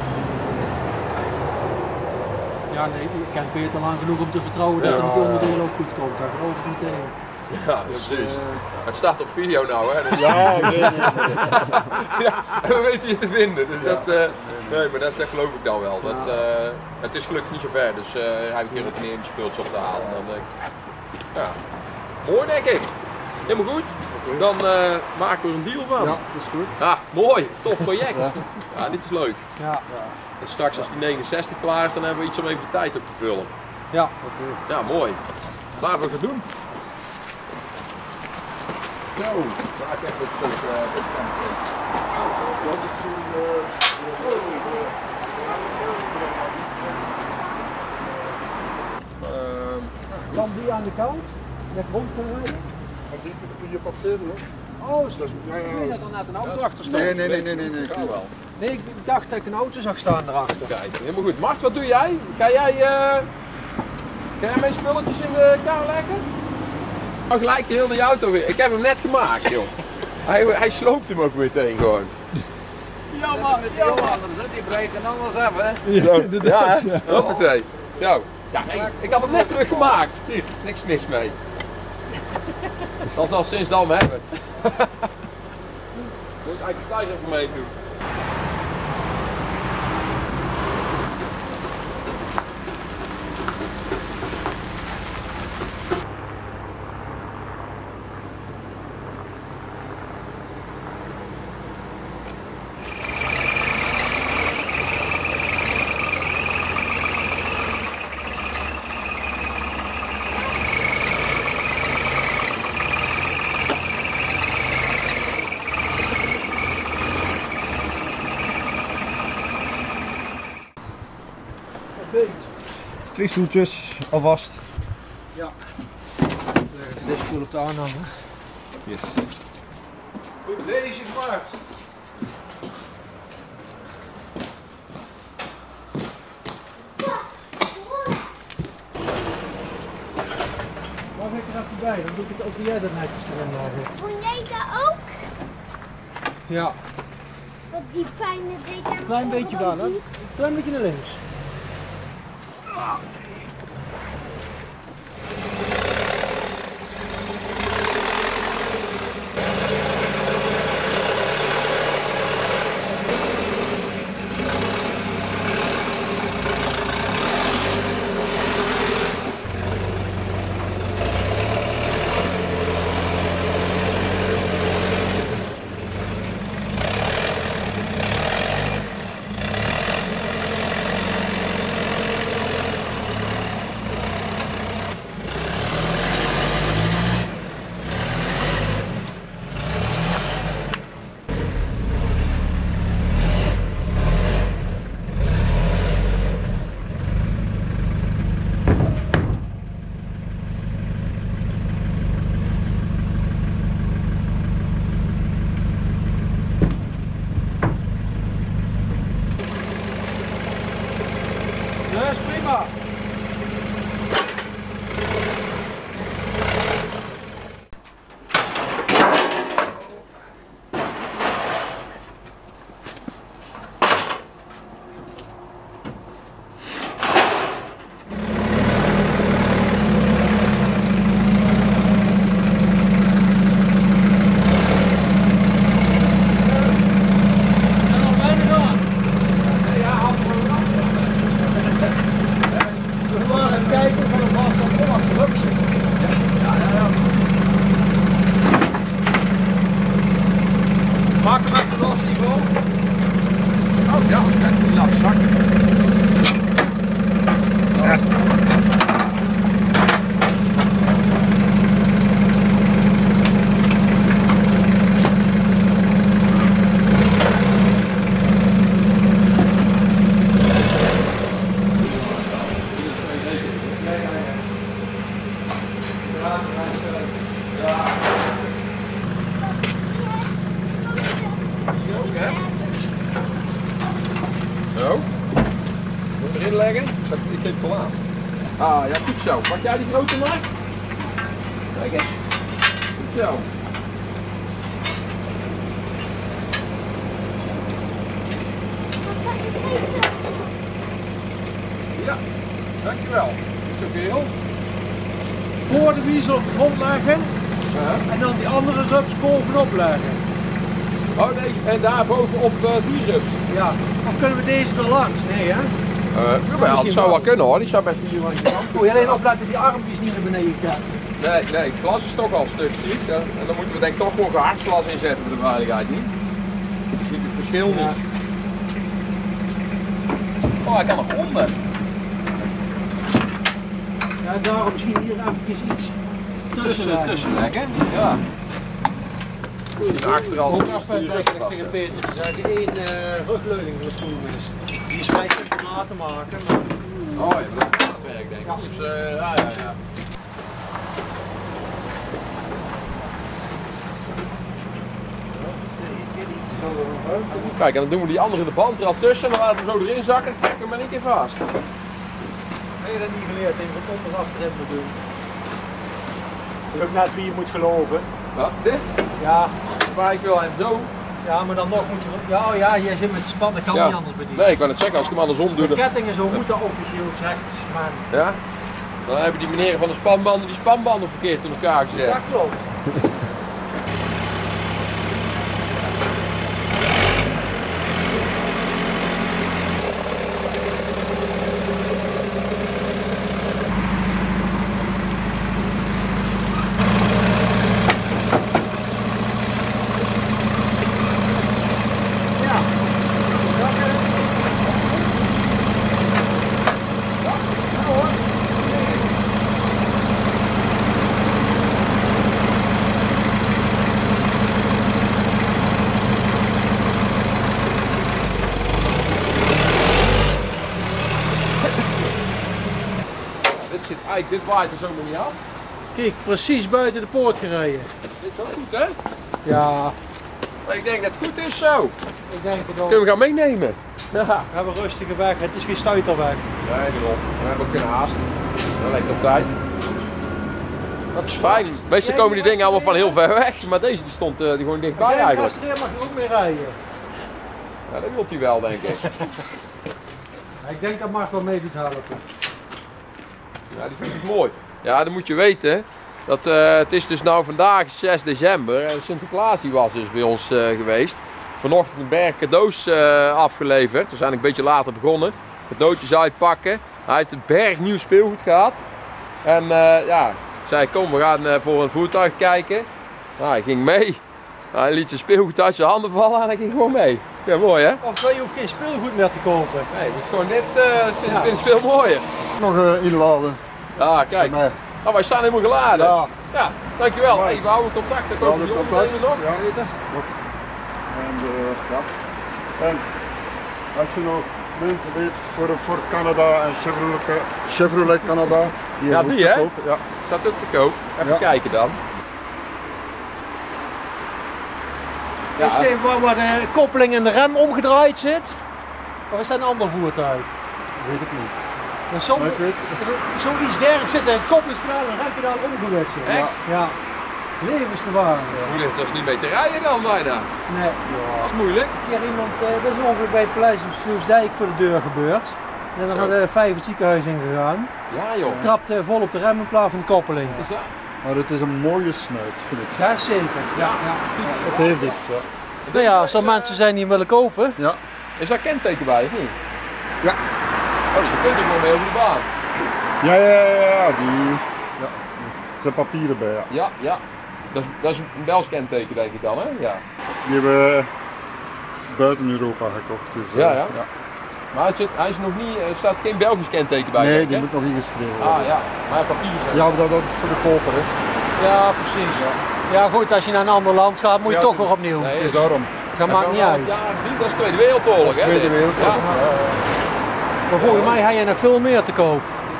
Speaker 2: Ja, nee, ik ken Peter lang genoeg om te vertrouwen dat
Speaker 3: Ja.
Speaker 2: het met die onderdelen ook goed komt. Daar geloof ik niet in.
Speaker 1: Ja, precies. Het staat op video nou, hè. Dus,
Speaker 3: Ja, nee, nee, nee.
Speaker 1: ja, we weten je te vinden. Dus dat, eh, nee, maar dat, dat geloof ik dan wel. Dat, eh, het is gelukkig niet zo ver, dus uh, hij een keer op neer die speeltjes op te halen. Dan, eh, ja. Mooi denk ik. Helemaal goed. Dan eh, maken we er een deal van.
Speaker 3: Ja, dat is goed.
Speaker 1: Ah, mooi. Tof project. Ja, dit is leuk.
Speaker 2: Ja,
Speaker 1: En straks als die negenenzestig klaar is, dan hebben we iets om even de tijd op te vullen.
Speaker 2: ja.
Speaker 1: Ja, mooi. Laten we het doen. Zo, ga ik even op zo'n
Speaker 2: Dan die aan de kant, net rond kan rijden.
Speaker 3: Maar die kun je passeren, hoor.
Speaker 2: Oh, zo.
Speaker 3: Dat is- ja, ja.
Speaker 2: Ik weet dat er net een auto achter stond.
Speaker 3: Nee, nee, nee, nee, nee. nee.
Speaker 1: Ga wel.
Speaker 2: Nee, ik dacht dat ik een auto zag staan erachter.
Speaker 1: Kijk, helemaal goed. Mart, wat doe jij? Ga jij, eh ga jij mijn spulletjes in de kar leggen? Oh, gelijk heel die auto weer. Ik heb hem net gemaakt, joh. Hij, hij sloopt hem ook meteen gewoon.
Speaker 5: Jammer, jammer, dan zit die breken anders even.
Speaker 1: Zo, ja, hè? Hoppatee. Zo. Ja, ik, ik had hem net teruggemaakt. Hier, niks mis mee. Dat zal sinds dan hebben. Moet ik eigenlijk thuis even meedoen.
Speaker 6: Twee stoeltjes alvast.
Speaker 2: Ja. Deze spoel op de aanhanger.
Speaker 1: Yes.
Speaker 2: Goed, ladies gemaakt. Mag ik er even bij? Dan doe ik het ook jij er netjes erin leggen.
Speaker 4: Vond jij dat ook?
Speaker 2: Ja,
Speaker 4: Wat die fijne deed aan
Speaker 2: een klein beetje wel, hè? Een klein beetje naar links. Ja, is prima. Maak hem even los, Ivo.
Speaker 1: Oh ja, als ik het niet laat zakken. Zo. Moet je erin leggen? Zal ik, ik geef het al aan. Ah ja, goed zo. Pak jij die grote maar? Kijk eens. Goed zo. Ja, dankjewel. Niet zoveel.
Speaker 2: Voor de wies op de grond leggen
Speaker 1: Ja.
Speaker 2: en dan die andere rups bovenop leggen.
Speaker 1: Oh nee, en daar bovenop uh, die rups.
Speaker 2: Ja. Of kunnen we deze er langs? Nee, hè?
Speaker 1: Uh, jawel, dat zou wel kunnen hoor. Die zou best hier langs de kant.
Speaker 2: Moet je alleen opletten dat die armpjes niet naar beneden kletsen.
Speaker 1: Nee, nee, het glas is toch al een stuk ziek. Ja. En dan moeten we denk ik toch gewoon gehard glas inzetten voor de veiligheid niet. Je ziet het verschil
Speaker 2: Ja.
Speaker 1: niet. Oh, hij kan nog onder.
Speaker 2: Ja, daarom misschien hier eventjes iets tussen
Speaker 1: Tussen,
Speaker 2: leggen.
Speaker 1: tussen leggen. Ja. Misschien achter als
Speaker 2: Ook
Speaker 1: een
Speaker 2: afspraak
Speaker 1: stuur
Speaker 2: tegen tegen Peter te zeggen, één uh, rugleuning voor de stoel is. Die is vrij simpel na te maken. Maar...
Speaker 1: Oh ja, dat is maatwerk denk ik.
Speaker 2: Ja.
Speaker 1: Dus, uh, ja, ja, ja. Kijk, en dan doen we die andere de band er al tussen en dan laten we hem zo erin zakken en trekken we hem in één keer vast.
Speaker 2: Heb je dat niet geleerd? Even van onderaf erin moet doen. Dat is ook net wie je moet geloven.
Speaker 1: Wat? Dit?
Speaker 2: Ja,
Speaker 1: Maar ik wil hem zo.
Speaker 2: ja, maar dan nog moet je... Ja, oh ja, jij zit met de span, dat kan
Speaker 1: Ja.
Speaker 2: niet anders bij die.
Speaker 1: Nee, ik kan het zeggen, als ik hem andersom doe.
Speaker 2: De
Speaker 1: Dan...
Speaker 2: kettingen zo moeten officieel zegt men.
Speaker 1: Ja? Dan hebben die meneren van de spanbanden die spanbanden verkeerd in elkaar gezet.
Speaker 2: Dat klopt.
Speaker 1: Kijk, dit waait er zomaar niet af.
Speaker 2: Kijk, precies buiten de poort gereden.
Speaker 1: Dit is ook goed, hè?
Speaker 2: Ja,
Speaker 1: Maar ik denk dat het goed is zo.
Speaker 2: ik denk het ook.
Speaker 1: Kunnen we gaan meenemen? Ja.
Speaker 2: We hebben een rustige weg, het is geen stuiterweg.
Speaker 1: Nee, daarom. We hebben ook geen haast. Dat lijkt op tijd. Dat is fijn. Meestal komen die dingen allemaal van heel ver weg, maar deze die stond uh, die gewoon dichtbij
Speaker 2: Als jij
Speaker 1: eigenlijk.
Speaker 2: mag je ook mee rijden.
Speaker 1: Ja, dat wilt hij wel, denk ik.
Speaker 2: Ik denk dat mag wel mee doet helpen.
Speaker 1: Ja, die vind ik mooi. Ja, dan moet je weten dat uh, het is dus nou vandaag zes december en Sinterklaas die was dus bij ons uh, geweest. Vanochtend een berg cadeaus uh, afgeleverd. We zijn een beetje later begonnen. Cadeautjes uitpakken. Hij heeft een berg nieuw speelgoed gehad. En uh, ja, ik zei kom we gaan uh, voor een voertuig kijken. Nou, hij ging mee. Hij liet zijn speelgoed uit zijn handen vallen en hij ging gewoon mee. Ja, mooi hè?
Speaker 2: Of je hoeft geen speelgoed meer te kopen.
Speaker 1: Nee, het is gewoon dit, uh, vind, ja. vind ik veel mooier.
Speaker 3: Nog uh, inladen.
Speaker 1: Ja, kijk.
Speaker 3: Voor mij.
Speaker 1: Oh, wij staan helemaal geladen.
Speaker 3: Ja.
Speaker 1: Ja, dankjewel. Hey, we houden contact. Dan komen
Speaker 3: Houden
Speaker 1: we
Speaker 3: contact.
Speaker 1: nog.
Speaker 3: Ja.
Speaker 1: Weten.
Speaker 3: En, uh, ja. En als je nog mensen weet voor, voor Canada en Chevrolet, Chevrolet Canada. Die
Speaker 1: Ja, die hè?
Speaker 3: Ja.
Speaker 1: Staat ook te koop. Even
Speaker 3: Ja.
Speaker 1: kijken dan. Ja,
Speaker 2: Is dit waar, waar de koppeling en de rem omgedraaid zit? Of is dat een ander voertuig?
Speaker 3: Weet ik niet.
Speaker 2: Maar soms,
Speaker 3: Maar ik weet,
Speaker 2: zoiets dergelijks zit er een koppelingspedaal en een rempedaal omgewisseld.
Speaker 1: Echt?
Speaker 2: Ja. Levensgevaar.
Speaker 1: hoe ligt er dus niet mee te rijden dan bijna?
Speaker 2: Nee.
Speaker 1: Dat is moeilijk.
Speaker 2: Een keer iemand, uh, dat is ongeveer bij Pleisensdijk voor de deur gebeurd. En dan
Speaker 1: Zo.
Speaker 2: hadden we vijf het ziekenhuis ingegaan.
Speaker 1: Ja joh.
Speaker 2: Trapt uh, vol op de rem in plaats van de koppeling.
Speaker 1: Is dat?
Speaker 3: maar het is een mooie snuit, vind ik.
Speaker 2: Ja, zeker. Ja, ja.
Speaker 3: Het heeft iets, ja.
Speaker 2: Nou ja, als er mensen zijn die hem willen kopen.
Speaker 3: Ja.
Speaker 1: Is daar kenteken bij of niet?
Speaker 3: Ja.
Speaker 1: Oh, dus je kunt er gewoon mee over de baan.
Speaker 3: Ja, ja, ja, ja, die, ja. Er zijn papieren bij, ja.
Speaker 1: Ja, ja. Dat is, dat is een Belgisch kenteken denk ik dan hè? Ja.
Speaker 3: Die hebben we buiten Europa gekocht. Dus,
Speaker 1: Ja,
Speaker 3: uh,
Speaker 1: ja. Maar het zit, hij is nog niet, er staat geen Belgisch kenteken bij.
Speaker 3: Nee,
Speaker 1: denk ik,
Speaker 3: die
Speaker 1: hè?
Speaker 3: moet nog ingeschreven
Speaker 1: Ah
Speaker 3: worden.
Speaker 1: ja, maar ja, papier zijn.
Speaker 3: Ja, dat, dat is voor de koper, hè.
Speaker 2: Ja, precies. Ja, goed, als je naar een ander land gaat, moet je
Speaker 3: Ja,
Speaker 2: toch
Speaker 3: dus-
Speaker 2: weer opnieuw.
Speaker 1: Nee,
Speaker 3: Het is daarom.
Speaker 2: Dat maakt niet uit.
Speaker 1: Ja, dat is Tweede Wereldoorlog hè?
Speaker 3: Tweede
Speaker 1: dit.
Speaker 3: Wereldoorlog.
Speaker 1: Ja.
Speaker 2: Maar volgens mij heb je nog veel meer te koop.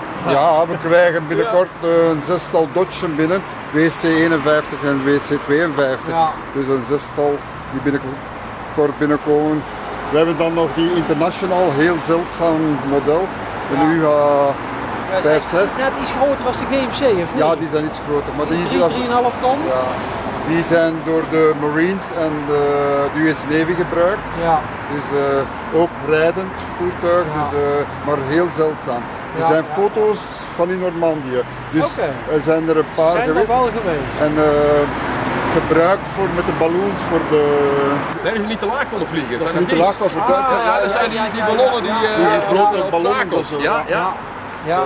Speaker 3: Ja, we krijgen binnenkort uh, een zestal Dodge binnen, W C eenenvijftig en W C tweeënvijftig.
Speaker 2: Ja.
Speaker 3: Dus een zestal die binnenkort binnenkomen. We hebben dan nog die International, heel zeldzaam model. De
Speaker 2: Ja.
Speaker 3: U H vijf zes.
Speaker 2: Net iets groter als de G M C, of niet?
Speaker 3: Ja, die zijn iets groter. Maar die,
Speaker 2: drie,
Speaker 3: dat-
Speaker 2: drie komma vijf ton?
Speaker 3: ja, die zijn door de Marines en de, de U S Navy gebruikt.
Speaker 2: Ja.
Speaker 3: Dus uh, ook rijdend voertuig,
Speaker 2: Ja.
Speaker 3: dus, uh, maar heel zeldzaam. Er
Speaker 2: Ja,
Speaker 3: zijn
Speaker 2: ja.
Speaker 3: foto's van in Normandië. Dus
Speaker 2: Oké.
Speaker 3: er zijn er een paar
Speaker 2: Zijn er
Speaker 3: geweest.
Speaker 2: wel geweest.
Speaker 3: En uh, gebruikt voor, met de balloons voor de...
Speaker 1: Nee, dat je niet te laag konden vliegen.
Speaker 3: Dat
Speaker 1: zijn
Speaker 3: ze niet te
Speaker 1: die-
Speaker 3: laag was.
Speaker 2: Ah,
Speaker 1: Ja, ja, dat zijn die, die ballonnen die,
Speaker 2: Ja,
Speaker 1: eh,
Speaker 3: die
Speaker 1: op-
Speaker 3: grote
Speaker 1: op
Speaker 3: ballonnen
Speaker 1: schakels.
Speaker 3: of zo,
Speaker 1: Ja, ja.
Speaker 2: Ja. Ja.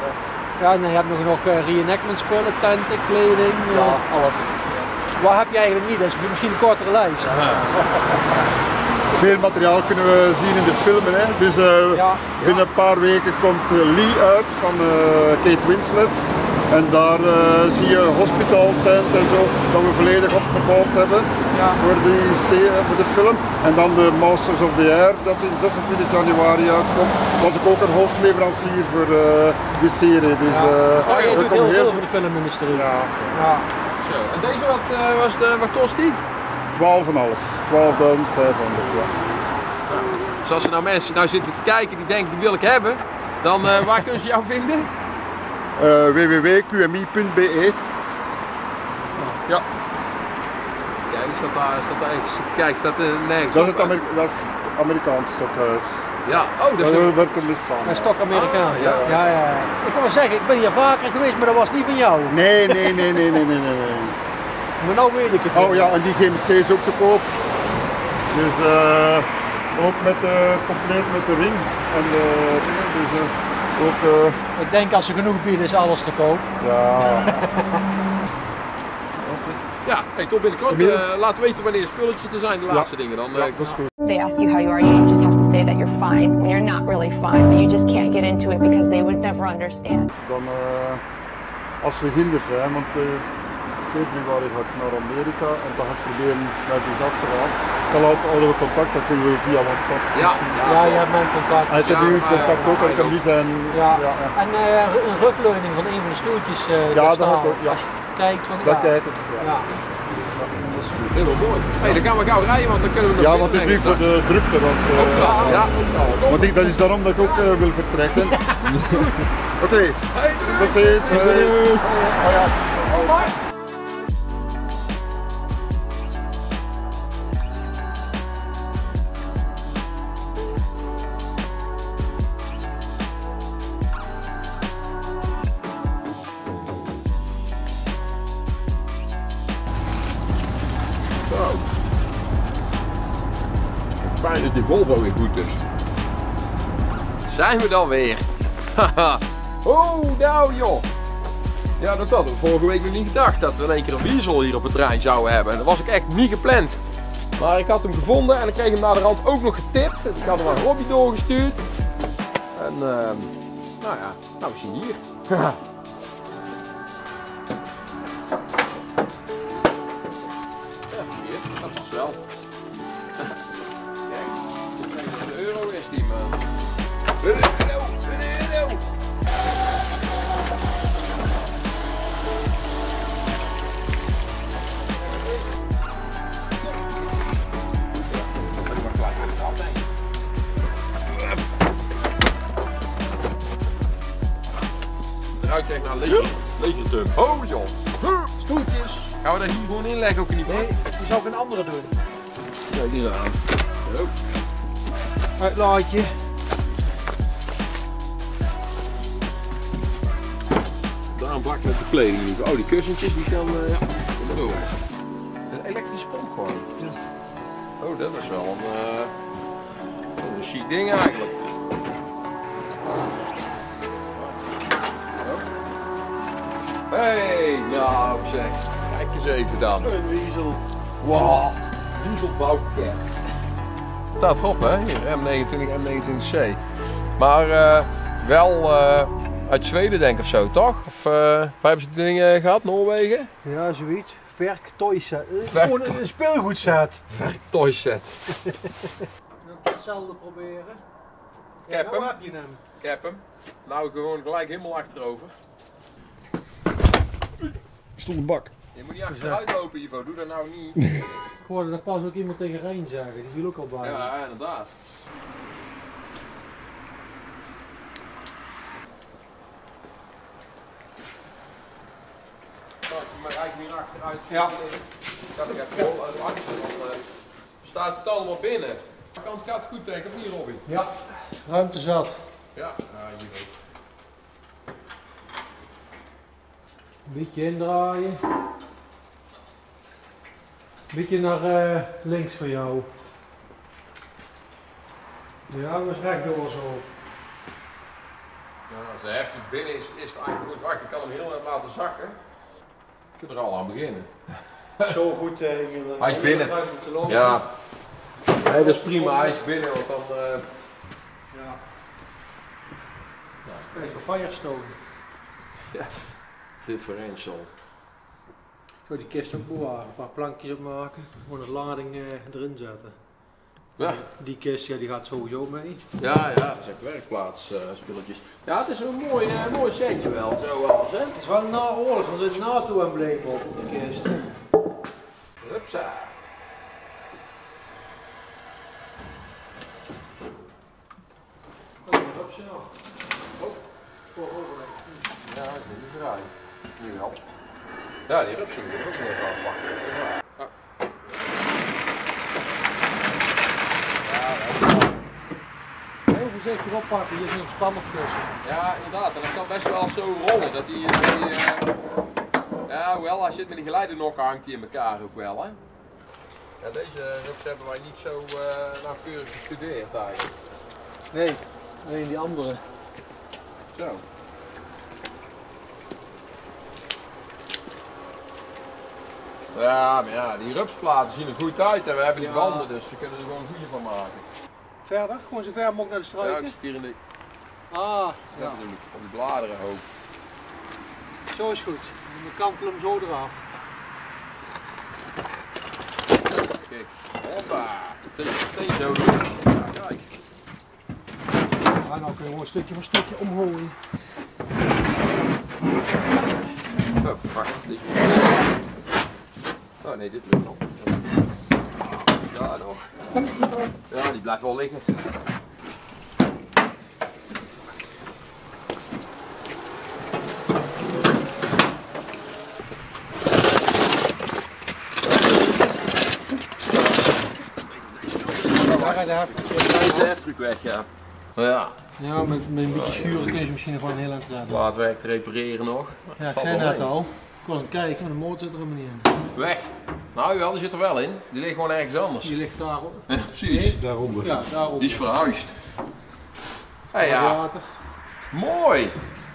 Speaker 2: Ja, en dan heb je nog, nog uh, reenactment spullen, tenten, kleding. uh,
Speaker 3: Ja, alles.
Speaker 2: Wat heb je eigenlijk niet? Dat is misschien een kortere lijst.
Speaker 3: Veel materiaal kunnen we zien in de filmen. Hè. Dus uh,
Speaker 2: Ja.
Speaker 3: binnen een paar weken komt uh, Lee uit van uh, Kate Winslet. En daar uh, zie je een hospital tent en zo, dat we volledig opgebouwd hebben
Speaker 2: Ja.
Speaker 3: voor, die, se- voor de film. En dan de Masters of the Air, dat in zesentwintig januari uitkomt. Was ik ook een hoofdleverancier voor uh, die serie. Dus,
Speaker 2: Ja.
Speaker 3: uh,
Speaker 2: Oh, je
Speaker 3: er
Speaker 2: doet
Speaker 3: komt
Speaker 2: heel veel voor de filmindustrie.
Speaker 3: Ja,
Speaker 2: Ja.
Speaker 1: Zo. En deze wat, uh, was de, wat kost die?
Speaker 3: twaalf komma vijf, twaalfduizend vijfhonderd. Ja.
Speaker 1: Dus als er nou mensen nou zitten te kijken die denken die wil ik hebben, dan uh, waar kunnen ze jou vinden?
Speaker 3: Uh, w w w punt q m i punt b e. Ja,
Speaker 1: Kijk, staat daar, staat daar ergens. Kijk, staat er nergens
Speaker 3: dat
Speaker 1: op.
Speaker 3: is het Ameri dat is Amerikaans stokhuis.
Speaker 1: Ja, oh, dat is
Speaker 3: Daar
Speaker 1: een...
Speaker 3: werken we samen.
Speaker 2: Een stok Amerikaan.
Speaker 1: Ah, ja.
Speaker 2: Ja, ja, ja. Ik wil wel zeggen, ik ben hier vaker geweest, maar dat was niet van jou.
Speaker 3: Nee, nee, nee, nee, nee, nee, nee. nee.
Speaker 2: Maar nou weet ik het
Speaker 3: Oh
Speaker 2: weer.
Speaker 3: ja, en die G M C is ook te koop. Dus uh, ook met, uh, compleet met de ring en de dingen. Dus uh, ook, uh,
Speaker 2: Ik denk als er genoeg bieden is alles te koop.
Speaker 3: ja.
Speaker 1: Ja, hey, tot binnenkort. Uh, laat weten wanneer de spulletjes er zijn, de laatste dingen dan. Uh,
Speaker 3: Ja, dat is goed.
Speaker 6: They ask you how you are, you just have to say that you're fine when you're not really fine, but you just can't get into it because they would never understand.
Speaker 3: Dan uh, als we hinderd zijn, want uh, februari ga ik naar Amerika en dan ga ik proberen naar die gasten gaan. Dan houden we contact, dan kunnen we via WhatsApp.
Speaker 1: Ja,
Speaker 2: Ja, je hebt mijn contact.
Speaker 3: En ik heb
Speaker 1: Ja,
Speaker 3: nu
Speaker 1: maar,
Speaker 3: contact
Speaker 1: ja,
Speaker 3: ook, en ik kan niet zijn.
Speaker 2: Ja.
Speaker 3: Ja, ja.
Speaker 2: En uh, een rugleuning van een van de stoeltjes. Uh,
Speaker 3: Ja,
Speaker 2: daar
Speaker 3: dat
Speaker 2: staan.
Speaker 3: heb ik ook, ja.
Speaker 2: Als je kijkt van
Speaker 3: Dat
Speaker 2: ja.
Speaker 3: kijkt het. Ja.
Speaker 2: Ja.
Speaker 1: helemaal mooi. Hey, dan gaan we gauw rijden, want dan kunnen we nog
Speaker 3: Ja,
Speaker 1: meer
Speaker 3: want het is
Speaker 1: brengen
Speaker 3: nu voor
Speaker 1: straks.
Speaker 3: de drukte. Want, uh,
Speaker 1: Ja, ja.
Speaker 3: want ik, dat is daarom dat ik ook uh, wil vertrekken. Oké, okay.
Speaker 1: Hey, doei.
Speaker 3: Tot ziens. Doei. Oh, ja.
Speaker 1: Zo. Fijn dat die Volvo weer goed is. Zijn we dan weer? Haha. Oh, nou joh. Ja, dat hadden we vorige week nog niet gedacht. Dat we in één keer een Weasel hier op het terrein zouden hebben. Dat was ik echt niet gepland. Maar ik had hem gevonden en ik kreeg hem naar de rand ook nog getipt. Ik had hem aan Robbie doorgestuurd. En uh, nou ja, nou we zien hier. Ja, zie je, dat was wel. Kijk, een euro is die man. Een euro, een euro. Eruit tegen naar leger, legertum. Oh joh. Stoeltjes. Gaan we daar hier gewoon inleggen ook in die
Speaker 2: Nee, die zou ik een andere doen.
Speaker 1: Kijk hier aan. Zo.
Speaker 2: Uitlaatje.
Speaker 1: Daar een bak met de kleding in ieder geval. Oh, die kussentjes die kan, uh, ja, kom maar door. Dat is een elektrische pomp gewoon. Ja. Oh, dat is wel een, uh, een chic ding eigenlijk. Hey, nou zeg, kijk eens even dan.
Speaker 2: Een Weasel.
Speaker 1: Wow, Weasel bouwpakket. Staat erop hè, hier, M negenentwintig, M negenentwintig C. Maar uh, wel uh, uit Zweden denk ik of zo, toch? Of uh, waar hebben ze die dingen gehad, Noorwegen?
Speaker 2: Ja, zoiets. Verk toyset.
Speaker 1: Verk
Speaker 2: Gewoon een, een speelgoedset.
Speaker 1: Toy set.
Speaker 2: Dan kan hetzelfde proberen.
Speaker 1: Ik heb
Speaker 2: nou
Speaker 1: hem.
Speaker 2: heb je hem.
Speaker 1: Ik heb hem. Nou gewoon gelijk helemaal achterover.
Speaker 3: Stond een bak.
Speaker 1: Je moet niet achteruit lopen Ivo, doe dat nou niet.
Speaker 2: Ik hoorde daar pas ook iemand tegen Rijn zeggen. Die viel ook al bij.
Speaker 1: Ja, inderdaad. Zal ik hem eigenlijk hier achteruit?
Speaker 2: Ja.
Speaker 1: Kan ik even wel uit achter, dan uh, staat het allemaal binnen. De kant gaat het goed denk ik, of niet Robbie?
Speaker 2: Ja. Ruimte zat.
Speaker 1: Ja, ja hier ook.
Speaker 2: Een beetje indraaien. Een beetje naar uh, links van jou. Ja, dat is rechtdoor zo.
Speaker 1: Nou, als de heftig binnen is, is het eigenlijk goed. Wacht, ik kan hem heel net laten zakken. Ik kan er al aan beginnen.
Speaker 2: Zo goed tegen. Uh,
Speaker 1: Hij is binnen. Ja. Nee, dat is prima, hij is binnen, want dan... Uh...
Speaker 2: Ja. Even Firestone.
Speaker 1: Ja. Differential.
Speaker 2: Ik zou die kist ook bewaren, een paar plankjes opmaken, gewoon een lading uh, erin zetten.
Speaker 1: Ja.
Speaker 2: Die kist ja, die gaat sowieso mee.
Speaker 1: Ja, ja, dat is echt werkplaats uh, spulletjes. Ja, het is een mooi, uh, mooi setje wel, zoals hè.
Speaker 2: Het is wel na oorlog, want er zit een NATO-embleem op op de kist.
Speaker 1: Hupsa.
Speaker 2: Oh, dat is nog.
Speaker 1: Oh. Ja, ik moet niet draaien. Nu wel. Ja, die rupsen moet ik ook nog even afpakken. Ja.
Speaker 2: Heel voorzichtig oppakken, hier is nog spanner tussen.
Speaker 1: Ja, inderdaad. En dat kan best wel zo rollen. Dat die, die uh... ja, hoewel, als je het met die geleidernokken hangt die in elkaar ook wel, hè. Ja, deze rups hebben wij niet zo uh, nauwkeurig gestudeerd eigenlijk.
Speaker 2: Nee, nee, die andere.
Speaker 1: Zo. Ja, maar ja, die rupsplaten zien er goed uit en we hebben die
Speaker 2: Ja.
Speaker 1: banden, dus we kunnen er gewoon een goede van maken.
Speaker 2: Verder, gewoon zo ver mogelijk naar de
Speaker 1: Ja, ik
Speaker 2: struiken.
Speaker 1: zit hier in de,
Speaker 2: Ah,
Speaker 1: ja.
Speaker 2: ja.
Speaker 1: bedoel ik, op die bladeren ook.
Speaker 2: Zo is goed. Dan kantel hem zo eraf.
Speaker 1: Kijk. Hoppa. Meteen zo doen. Ja, kijk.
Speaker 2: Ja, nou kun je gewoon een stukje voor stukje omgooien.
Speaker 1: Oh, wacht. Dit oh nee, dit lukt nog. Ja, nog. Ja, die blijft wel liggen.
Speaker 2: Daar
Speaker 1: is de heftruc weg, ja. Ja.
Speaker 2: Ja, met, met een beetje schuren kun je ze misschien nog wel een heel eind rijden.
Speaker 1: Plaatwerk te repareren nog.
Speaker 2: Ja, ik zei net al. Ik was aan het kijken, maar de motor zit er helemaal niet in.
Speaker 1: Weg. Nou wel, die zit er wel in. Die ligt gewoon ergens anders.
Speaker 2: Die ligt daarop.
Speaker 1: Ja, precies.
Speaker 3: Daaronder.
Speaker 2: Ja, daarop.
Speaker 1: Die is verhuisd. Hey, ja.
Speaker 2: Radiator.
Speaker 1: Mooi.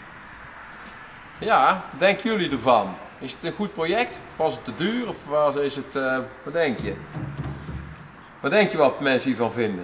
Speaker 1: Ja, denken jullie ervan? Is het een goed project? Of was het te duur? Of was, is het, uh, wat denk je? Wat denk je wat mensen hiervan vinden?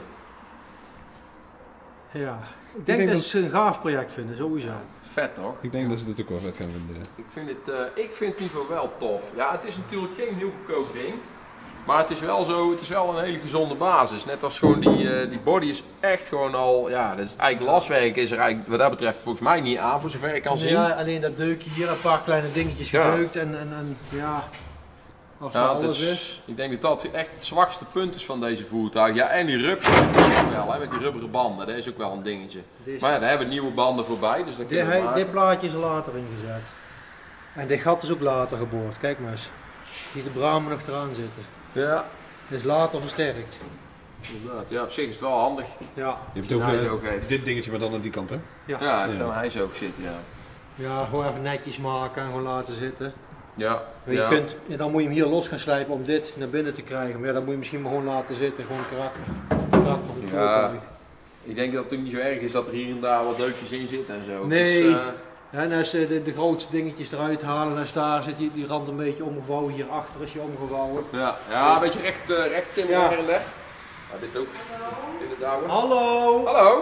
Speaker 2: Ja, ik denk,
Speaker 7: denk
Speaker 2: dat
Speaker 7: dat-
Speaker 2: ze een gaaf project vinden, sowieso.
Speaker 1: Vet toch?
Speaker 7: Ik denk dat ze dit ook wel vet gaan vinden.
Speaker 1: Ik vind het, uh, ik vind het in ieder geval wel tof. Ja, het is natuurlijk geen heel goedkoop ding. Maar het is wel zo, het is wel een hele gezonde basis. Net als gewoon die, uh, die body is echt gewoon al, ja, dat is eigenlijk laswerk is er eigenlijk wat dat betreft volgens mij niet aan, voor zover ik kan zien.
Speaker 2: Ja, alleen dat deukje hier, een paar kleine dingetjes
Speaker 1: Ja.
Speaker 2: gebeukt en, en, en ja, als dat
Speaker 1: Ja, het
Speaker 2: alles
Speaker 1: is,
Speaker 2: is.
Speaker 1: ik denk dat dat echt het zwakste punt is van deze voertuig. Ja, en die rups wel, hè, met die rubberen banden, dat is ook wel een dingetje.
Speaker 2: Dit,
Speaker 1: Maar ja, daar hebben we nieuwe banden voorbij, dus dat
Speaker 2: dit,
Speaker 1: kunnen we
Speaker 2: hij-
Speaker 1: maken.
Speaker 2: dit plaatje is er later ingezet. En dit gat is ook later geboord, kijk maar eens. Hier de bramen nog eraan zitten.
Speaker 1: Ja,
Speaker 2: Dit is later versterkt.
Speaker 1: inderdaad. Ja, op zich is het wel handig.
Speaker 2: Ja,
Speaker 7: Je hebt ook
Speaker 1: Ja,
Speaker 7: eh,
Speaker 1: hij ook heeft.
Speaker 7: dit dingetje, maar dan aan die kant, hè?
Speaker 2: ja.
Speaker 1: Ja, hij heeft
Speaker 7: Ja.
Speaker 1: aan hij ook zitten, ja.
Speaker 2: ja, gewoon even netjes maken en gewoon laten zitten.
Speaker 1: Ja,
Speaker 2: Maar je
Speaker 1: ja.
Speaker 2: kunt, ja, dan moet je hem hier los gaan slijpen om dit naar binnen te krijgen. Maar ja, dan moet je misschien maar gewoon laten zitten, gewoon karakter. karakter op het
Speaker 1: Ja.
Speaker 2: voertuig.
Speaker 1: Ik denk dat het ook niet zo erg is dat er hier en daar wat deukjes in zitten en zo.
Speaker 2: Nee.
Speaker 1: Dus, uh,
Speaker 2: Ja, en als ze de, de grootste dingetjes eruit halen, dan is daar zit die, die rand een beetje omgevouwen. Hierachter is je omgevouwen.
Speaker 1: ja, ja, een beetje recht, uh, recht timmer
Speaker 2: Ja.
Speaker 1: her en der. Ja, dit ook. Inderdaad.
Speaker 2: Hallo!
Speaker 1: Hallo?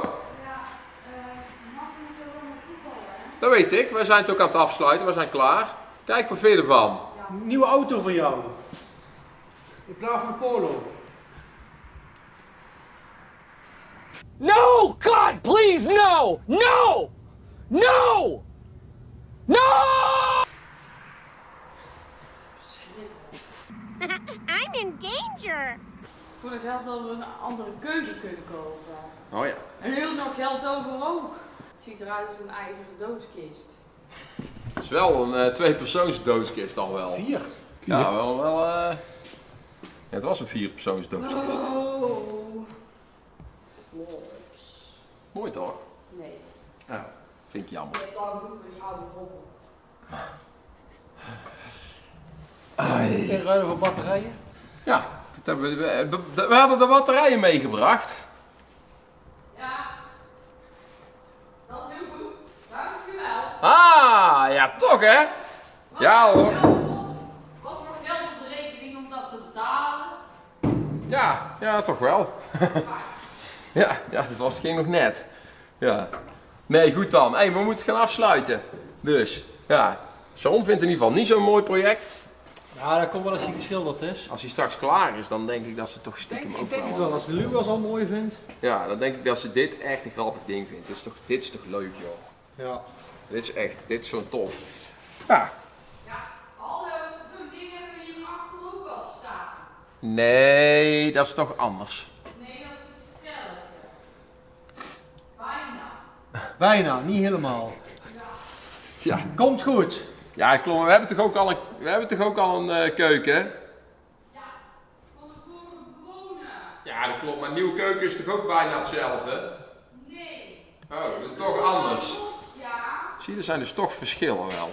Speaker 1: Dat weet ik. Wij zijn het ook aan het afsluiten. We zijn klaar. Kijk, wat vind je ervan?
Speaker 2: Nieuwe auto voor jou. In plaats van Polo.
Speaker 5: No! God, please, no! No! No! No!
Speaker 4: I'm in danger.
Speaker 8: Voor het geld dat we een andere keuken kunnen kopen.
Speaker 1: Oh ja.
Speaker 8: En heel nog geld over ook. Het ziet eruit als een ijzeren doodskist.
Speaker 1: Het is wel een uh, tweepersoons doodskist al wel.
Speaker 2: Vier.
Speaker 1: Ja, wel, wel uh... ja, het was een vierpersoons doodskist.
Speaker 8: Oh. Mops.
Speaker 1: Mooi toch?
Speaker 8: Nee.
Speaker 1: Ja, vind ik jammer.
Speaker 8: Je hebt al goed voor die oude rommel.
Speaker 2: En ruilen voor batterijen.
Speaker 1: Ja, dat hebben we, we, we hadden de batterijen meegebracht.
Speaker 8: Ja. Dat is heel goed. Dankjewel.
Speaker 1: Ah, ja toch hè? Ja hoor.
Speaker 8: Wat voor geld op de rekening om dat te betalen?
Speaker 1: Ja, ja toch wel. ja, ja, dat was, ging nog net. Ja. Nee, goed dan. Hey, we moeten gaan afsluiten. Dus, ja. Sharon vindt in ieder geval niet zo'n mooi project.
Speaker 2: Ja, dat komt wel als hij geschilderd is.
Speaker 1: Als hij straks klaar is, dan denk ik dat ze toch
Speaker 2: Denk,
Speaker 1: stiekem
Speaker 2: ik
Speaker 1: ook
Speaker 2: denk het
Speaker 1: wel...
Speaker 2: wel, als de Lucas al mooi vindt.
Speaker 1: Ja, dan denk ik dat ze dit echt een grappig ding vindt. Dit is toch, dit is toch leuk joh.
Speaker 2: Ja.
Speaker 1: Dit is echt, dit is zo tof. Ja.
Speaker 8: Ja, hallo. Zo'n ding hebben we hier achter ook al staan.
Speaker 1: Nee, dat is toch anders.
Speaker 8: Nee, dat is hetzelfde. Bijna.
Speaker 2: Bijna, niet helemaal.
Speaker 1: Ja.
Speaker 2: Komt goed.
Speaker 1: Ja, klopt. We hebben toch ook al een, we hebben toch ook al een uh, keuken?
Speaker 8: Ja, van de vorige bewoner.
Speaker 1: Ja, dat klopt. Maar een nieuwe keuken is toch ook bijna hetzelfde?
Speaker 8: Nee.
Speaker 1: Oh, dat is toch anders.
Speaker 8: Ja.
Speaker 1: Zie je, er zijn dus toch verschillen wel.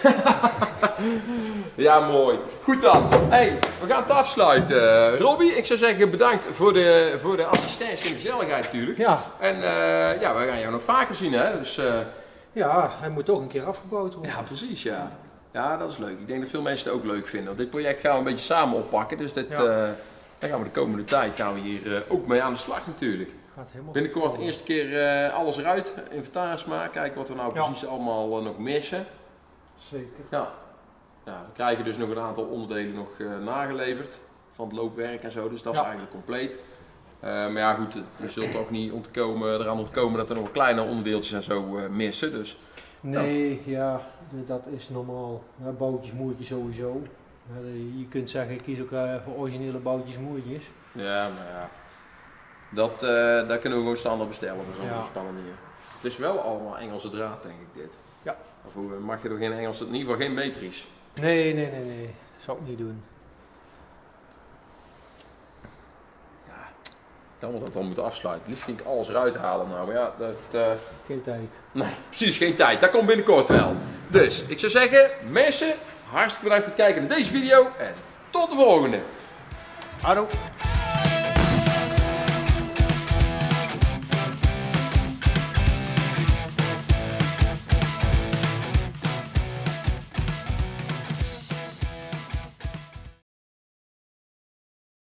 Speaker 1: Ja, mooi. Goed dan. Hey, we gaan het afsluiten. Robbie, ik zou zeggen bedankt voor de, voor de assistentie en gezelligheid natuurlijk.
Speaker 2: Ja.
Speaker 1: En uh, ja, we gaan jou nog vaker zien hè. Dus, uh,
Speaker 2: Ja, hij moet ook een keer afgebouwd worden.
Speaker 1: ja, precies ja. Ja, dat is leuk. Ik denk dat veel mensen het ook leuk vinden. Want dit project gaan we een beetje samen oppakken. Dus dit,
Speaker 2: Ja.
Speaker 1: uh, daar gaan we de komende tijd gaan we hier uh, ook mee aan de slag natuurlijk.
Speaker 2: Gaat helemaal
Speaker 1: Binnenkort
Speaker 2: goed
Speaker 1: de eerste keer uh, alles eruit, inventaris maken, kijken wat we nou
Speaker 2: Ja.
Speaker 1: precies allemaal uh, nog missen.
Speaker 2: Zeker.
Speaker 1: Ja. Ja, we krijgen dus nog een aantal onderdelen nog uh, nageleverd. van het loopwerk en zo, dus dat is
Speaker 2: Ja.
Speaker 1: eigenlijk compleet. Uh, maar ja goed, je zult ook niet ontkomen, eraan ontkomen dat er nog kleine onderdeeltjes en zo uh, missen. Dus.
Speaker 2: Nee, ja, dat is normaal. Ja, boutjes, moertjes sowieso. Ja, je kunt zeggen, ik kies ook uh, voor originele boutjes, moertjes.
Speaker 1: Ja, maar ja, dat, uh, daar kunnen we gewoon standaard bestellen, dat is onze
Speaker 2: Ja.
Speaker 1: spellen hier. Het is wel allemaal Engelse draad denk ik dit.
Speaker 2: Ja.
Speaker 1: Of hoe, mag je er geen Engels, in ieder geval geen metrisch.
Speaker 2: Nee, nee, nee, nee. Dat zou ik niet doen.
Speaker 1: Dan moet dat dan moeten afsluiten. Liefst ging ik alles eruit halen nou, maar ja, dat... Uh...
Speaker 2: Geen tijd.
Speaker 1: Nee, precies, geen tijd. Dat komt binnenkort wel. Dus, ik zou zeggen, mensen, hartstikke bedankt voor het kijken naar deze video en tot de volgende.
Speaker 2: Hallo.